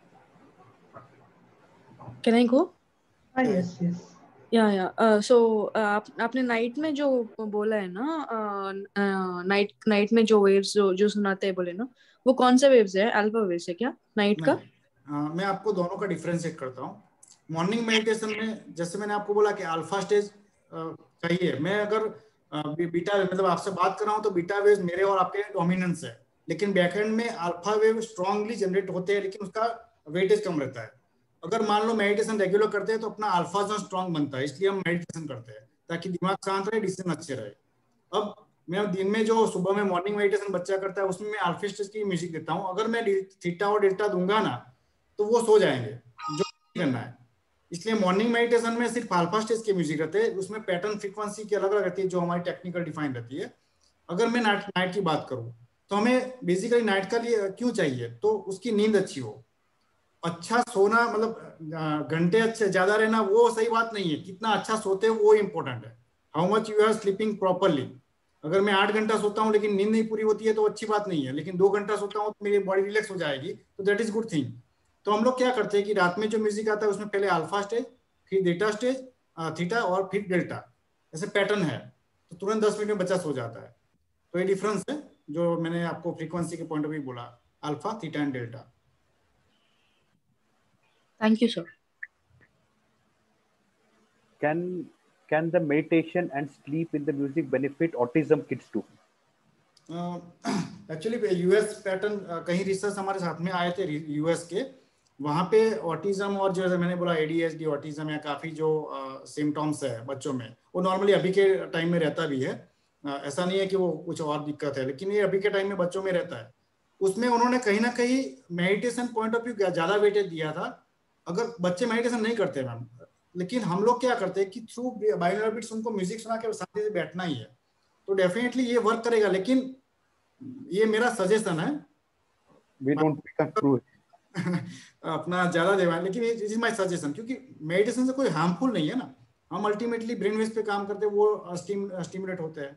Can I go? Ah, yes, yes. या या सो आप आपने नाइट में जो बोला है ना, नाइट uh, नाइट uh, में जो वेव्स जो जो सुनाते हैं बोले ना, वो कौन से वेव्स है? अल्फा वेव्स है क्या नाइट का? uh, मैं आपको दोनों का डिफरेंशिएट करता हूँ। मॉर्निंग मेडिटेशन में जैसे मैंने आपको बोला कि अल्फा स्टेज चाहिए, मैं अगर बीटा मतलब आपसे बात कर रहा हूँ तो बीटा वेव्स मेरे और आपके डोमिनेंस है, लेकिन बैकएंड में अल्फा वेव स्ट्रांगली जनरेट होते हैं, लेकिन उसका वेटेज कम रहता है। अगर मान लो मेडिटेशन रेगुलर करते हैं तो अपना अल्फा जोन स्ट्रांग बनता है, इसलिए हम मेडिटेशन करते हैं ताकि दिमाग शांत रहे, डिसीजन अच्छे रहे। अब मैं दिन में जो सुबह में मॉर्निंग मेडिटेशन बच्चा करता है उसमें मैं अल्फा स्टेज की म्यूजिक देता हूँ, अगर मैं थीटा और डेल्टा दूंगा ना तो वो सो जाएंगे, जो करना है। इसलिए मॉर्निंग मेडिटेशन में सिर्फ अल्फा स्टेज की म्यूजिक रहते हैं, उसमें पैटर्न फ्रीक्वेंसी की अलग अलग रहती है जो हमारी टेक्निकल डिफाइन रहती है। अगर मैं नाइट नाइट की बात करूँ तो हमें बेसिकली नाइट का लिए क्यों चाहिए, तो उसकी नींद अच्छी हो। अच्छा सोना मतलब घंटे अच्छे ज्यादा रहना वो सही बात नहीं है, कितना अच्छा सोते हो वो इम्पोर्टेंट है। How much you are sleeping properly. अगर मैं आठ घंटा सोता हूँ लेकिन नींद नहीं पूरी होती है तो अच्छी बात नहीं है, लेकिन दो घंटा सोता हूँ तो मेरी बॉडी रिलैक्स हो जाएगी, तो दैट इज गुड थिंग। तो हम लोग क्या करते हैं कि रात में जो म्यूजिक आता है उसमें पहले अल्फा स्टेज, फिर डेटा स्टेज, थीटा और फिर डेल्टा, ऐसे पैटर्न है, तो तुरंत दस मिनट में बच्चा सो जाता है। तो ये डिफरेंस है जो मैंने आपको फ्रीक्वेंसी के पॉइंट ऑफ व्यू बोला, alpha, theta and delta. Thank you, sir. Can can the meditation and sleep in the music benefit autism kids too? Actually US pattern कहीं रिसर्च हमारे साथ में आए थे यूएस के, वहाँ पे ऑटिज्म और जो मैंने बोला एडीएचडी ऑटिज्म या काफ़ी जो सिम्टम्स है बच्चों में वो नॉर्मली अभी के टाइम में रहता भी है। ऐसा नहीं है कि वो कुछ और दिक्कत है, लेकिन ये अभी के टाइम में बच्चों में रहता है। उसमें उन्होंने कहीं ना कहीं मेडिटेशन पॉइंट ऑफ व्यू ज्यादा वेटेज दिया था। अगर बच्चे मेडिटेशन नहीं करते मैम, लेकिन हम लोग क्या करते हैं कि थ्रू बाइनोरल बीट्स उनको म्यूजिक सुना के शांति से बैठना ही है, तो डेफिनेटली ये वर्क करेगा। लेकिन ये मेरा सजेशन है, we don't we can't prove it. अपना ज्यादा देवा, लेकिन इट इज माय सजेशन, क्योंकि मेडिटेशन से कोई हार्मफुल नहीं है ना, हम अल्टीमेटली ब्रेन वेव्स पे काम करते हैं, वो स्टीम स्टिमुलेट होते हैं।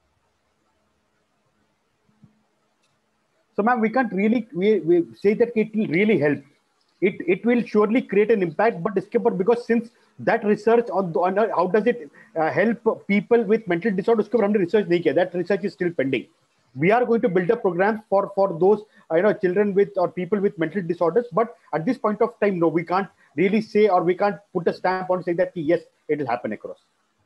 So, ma'am, we can't really we, we say that it will really help. It it will surely create an impact, but discover because since that research on, on how does it uh, help people with mental disorders, उसके ऊपर हमने research नहीं किया. That research is still pending. We are going to build a program for for those uh, you know children with or people with mental disorders. But at this point of time, no, we can't really say or we can't put a stamp on saying that yes, it will happen across.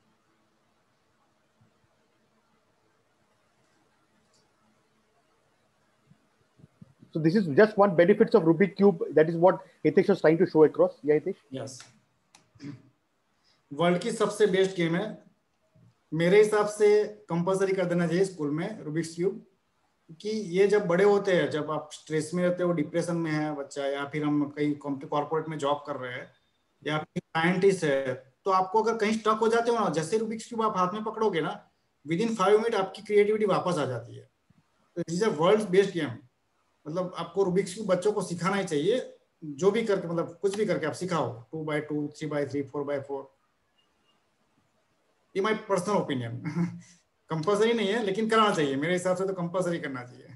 So this is just one benefits of Rubik Cube. That is what Hitesh was trying to show across. Yeah, Hitesh? Yes. World की सबसे best game है मेरे हिसाब से, compulsory कर देना चाहिए school में रूबिक्स क्यूब, कि ये जब बड़े होते हैं, जब आप स्ट्रेस में रहते हो, डिप्रेशन में है बच्चा, या फिर हम कहीं कॉर्पोरेट में जॉब कर रहे हैं, या फिर साइंटिस्ट है, तो आपको अगर कहीं स्टक हो जाते हो ना, जैसे रूबिक्स क्यूब आप हाथ में पकड़ोगे ना, विद इन फाइव मिनट आपकी क्रिएटिविटी वापस आ जाती है। This is a world best game. मतलब आपको रूबिक्स क्यूब बच्चों को सिखाना ही चाहिए, जो भी करके, मतलब कुछ भी करके आप सिखाओ, two by two, three by three, four by four. ये माय पर्सनल ओपिनियन, कंपलसरी नहीं है, लेकिन करना चाहिए मेरे हिसाब से, तो कंपलसरी करना चाहिए।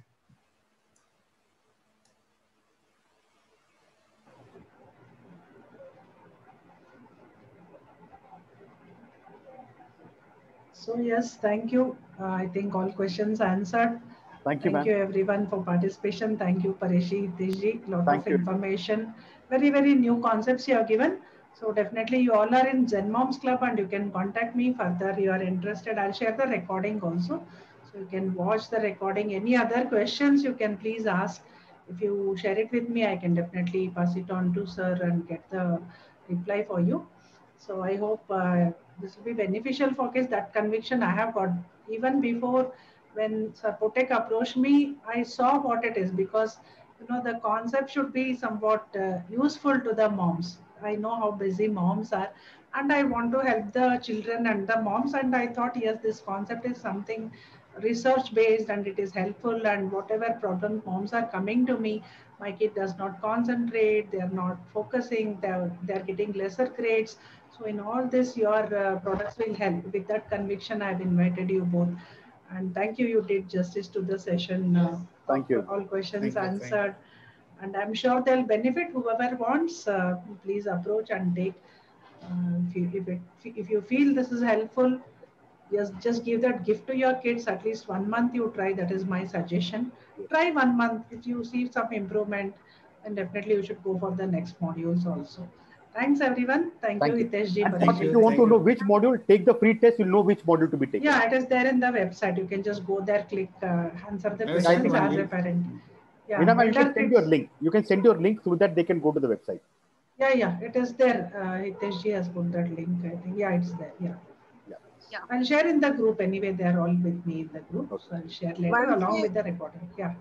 So yes, thank you. Uh, I think all questions answered. Thank you, Thank you everyone for participation. Thank you, Pareshi, Hitesh. Lot Thank of you. information. Very, very new concepts you have given. So definitely you all are in Zen Moms Club and you can contact me further. You are interested. I'll share the recording also. So you can watch the recording. Any other questions you can please ask. If you share it with me, I can definitely pass it on to sir and get the reply for you. So I hope uh, this will be beneficial for kids. That conviction I have got even before when Sir Potek approached me, I saw what it is, because you know the concept should be somewhat uh, useful to the moms. I know how busy moms are, and I want to help the children and the moms. And I thought, yes, this concept is something research based and it is helpful. And whatever problems moms are coming to me, my kid does not concentrate, they are not focusing, they are, they are getting lesser grades. So in all this, your uh, products will help. With that conviction, I have invited you both. And thank you, you did justice to the session. Uh, Thank you. All questions Thank you, answered. And I'm sure they'll benefit. Whoever wants, uh, please approach and take. Uh, if, you, if, it, if you feel this is helpful, just, just give that gift to your kids. At least one month you try. That is my suggestion. Try one month. If you see some improvement, then definitely you should go for the next modules also. Thanks everyone. Thank, Thank you, you. Hitesh ji. And Paresh if ji. you want Thank to know you. which module, take the free test, you'll know which module to be taken. Yeah, it is there in the website. You can just go there, click, uh, answer the I will questions send you as one a link. parent. Yeah, You know, you elder can send kids- your link. You can send your link so that they can go to the website. Yeah, yeah, it is there. Uh, Hitesh ji has put that link, I think. Yeah, it's there. Yeah. Yeah. Yeah. I'll share in the group anyway. They are all with me in the group. Okay. So I'll share later Once along we- with the recording. Yeah.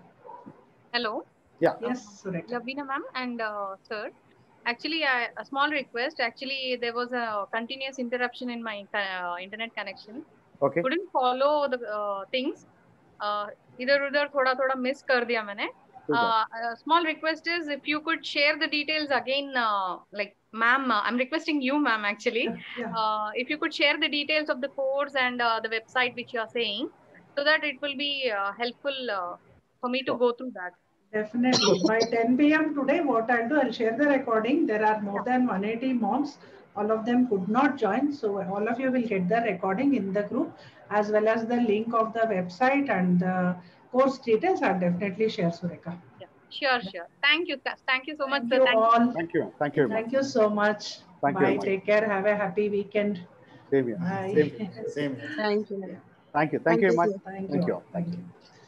Hello. Yeah. Yes, Surekha. Lavina ma'am and uh, sir. Actually, I, a small request. Actually, there was a continuous interruption in my uh, internet connection. Okay. Couldn't follow the uh, things. Uh, इधर उधर थोड़ा थोड़ा miss कर दिया मैंने. कोई बात Uh, a small request is if you could share the details again, uh, like ma'am, uh, I'm requesting you, ma'am, actually. Yeah, yeah. Uh, if you could share the details of the course and uh, the website which you are saying, so that it will be uh, helpful uh, for me to Sure. go through that. Definitely. By ten P M today, what I'll do, I'll share the recording. There are more than one hundred eighty moms. All of them could not join. So all of you will get the recording in the group, as well as the link of the website and the course details. I'll definitely share, Surekha. Yeah, sure, sure. Thank you. th- Thank you so much, Thank sir. you Thank you. all. Thank you. Thank you very much. Thank you so much. Thank you Bye. very much. Take care. Have a happy weekend. Same here. Bye. Same here. Same here. Thank you. Thank you. Thank you very much. Thank Thank you. you. all. Thank you.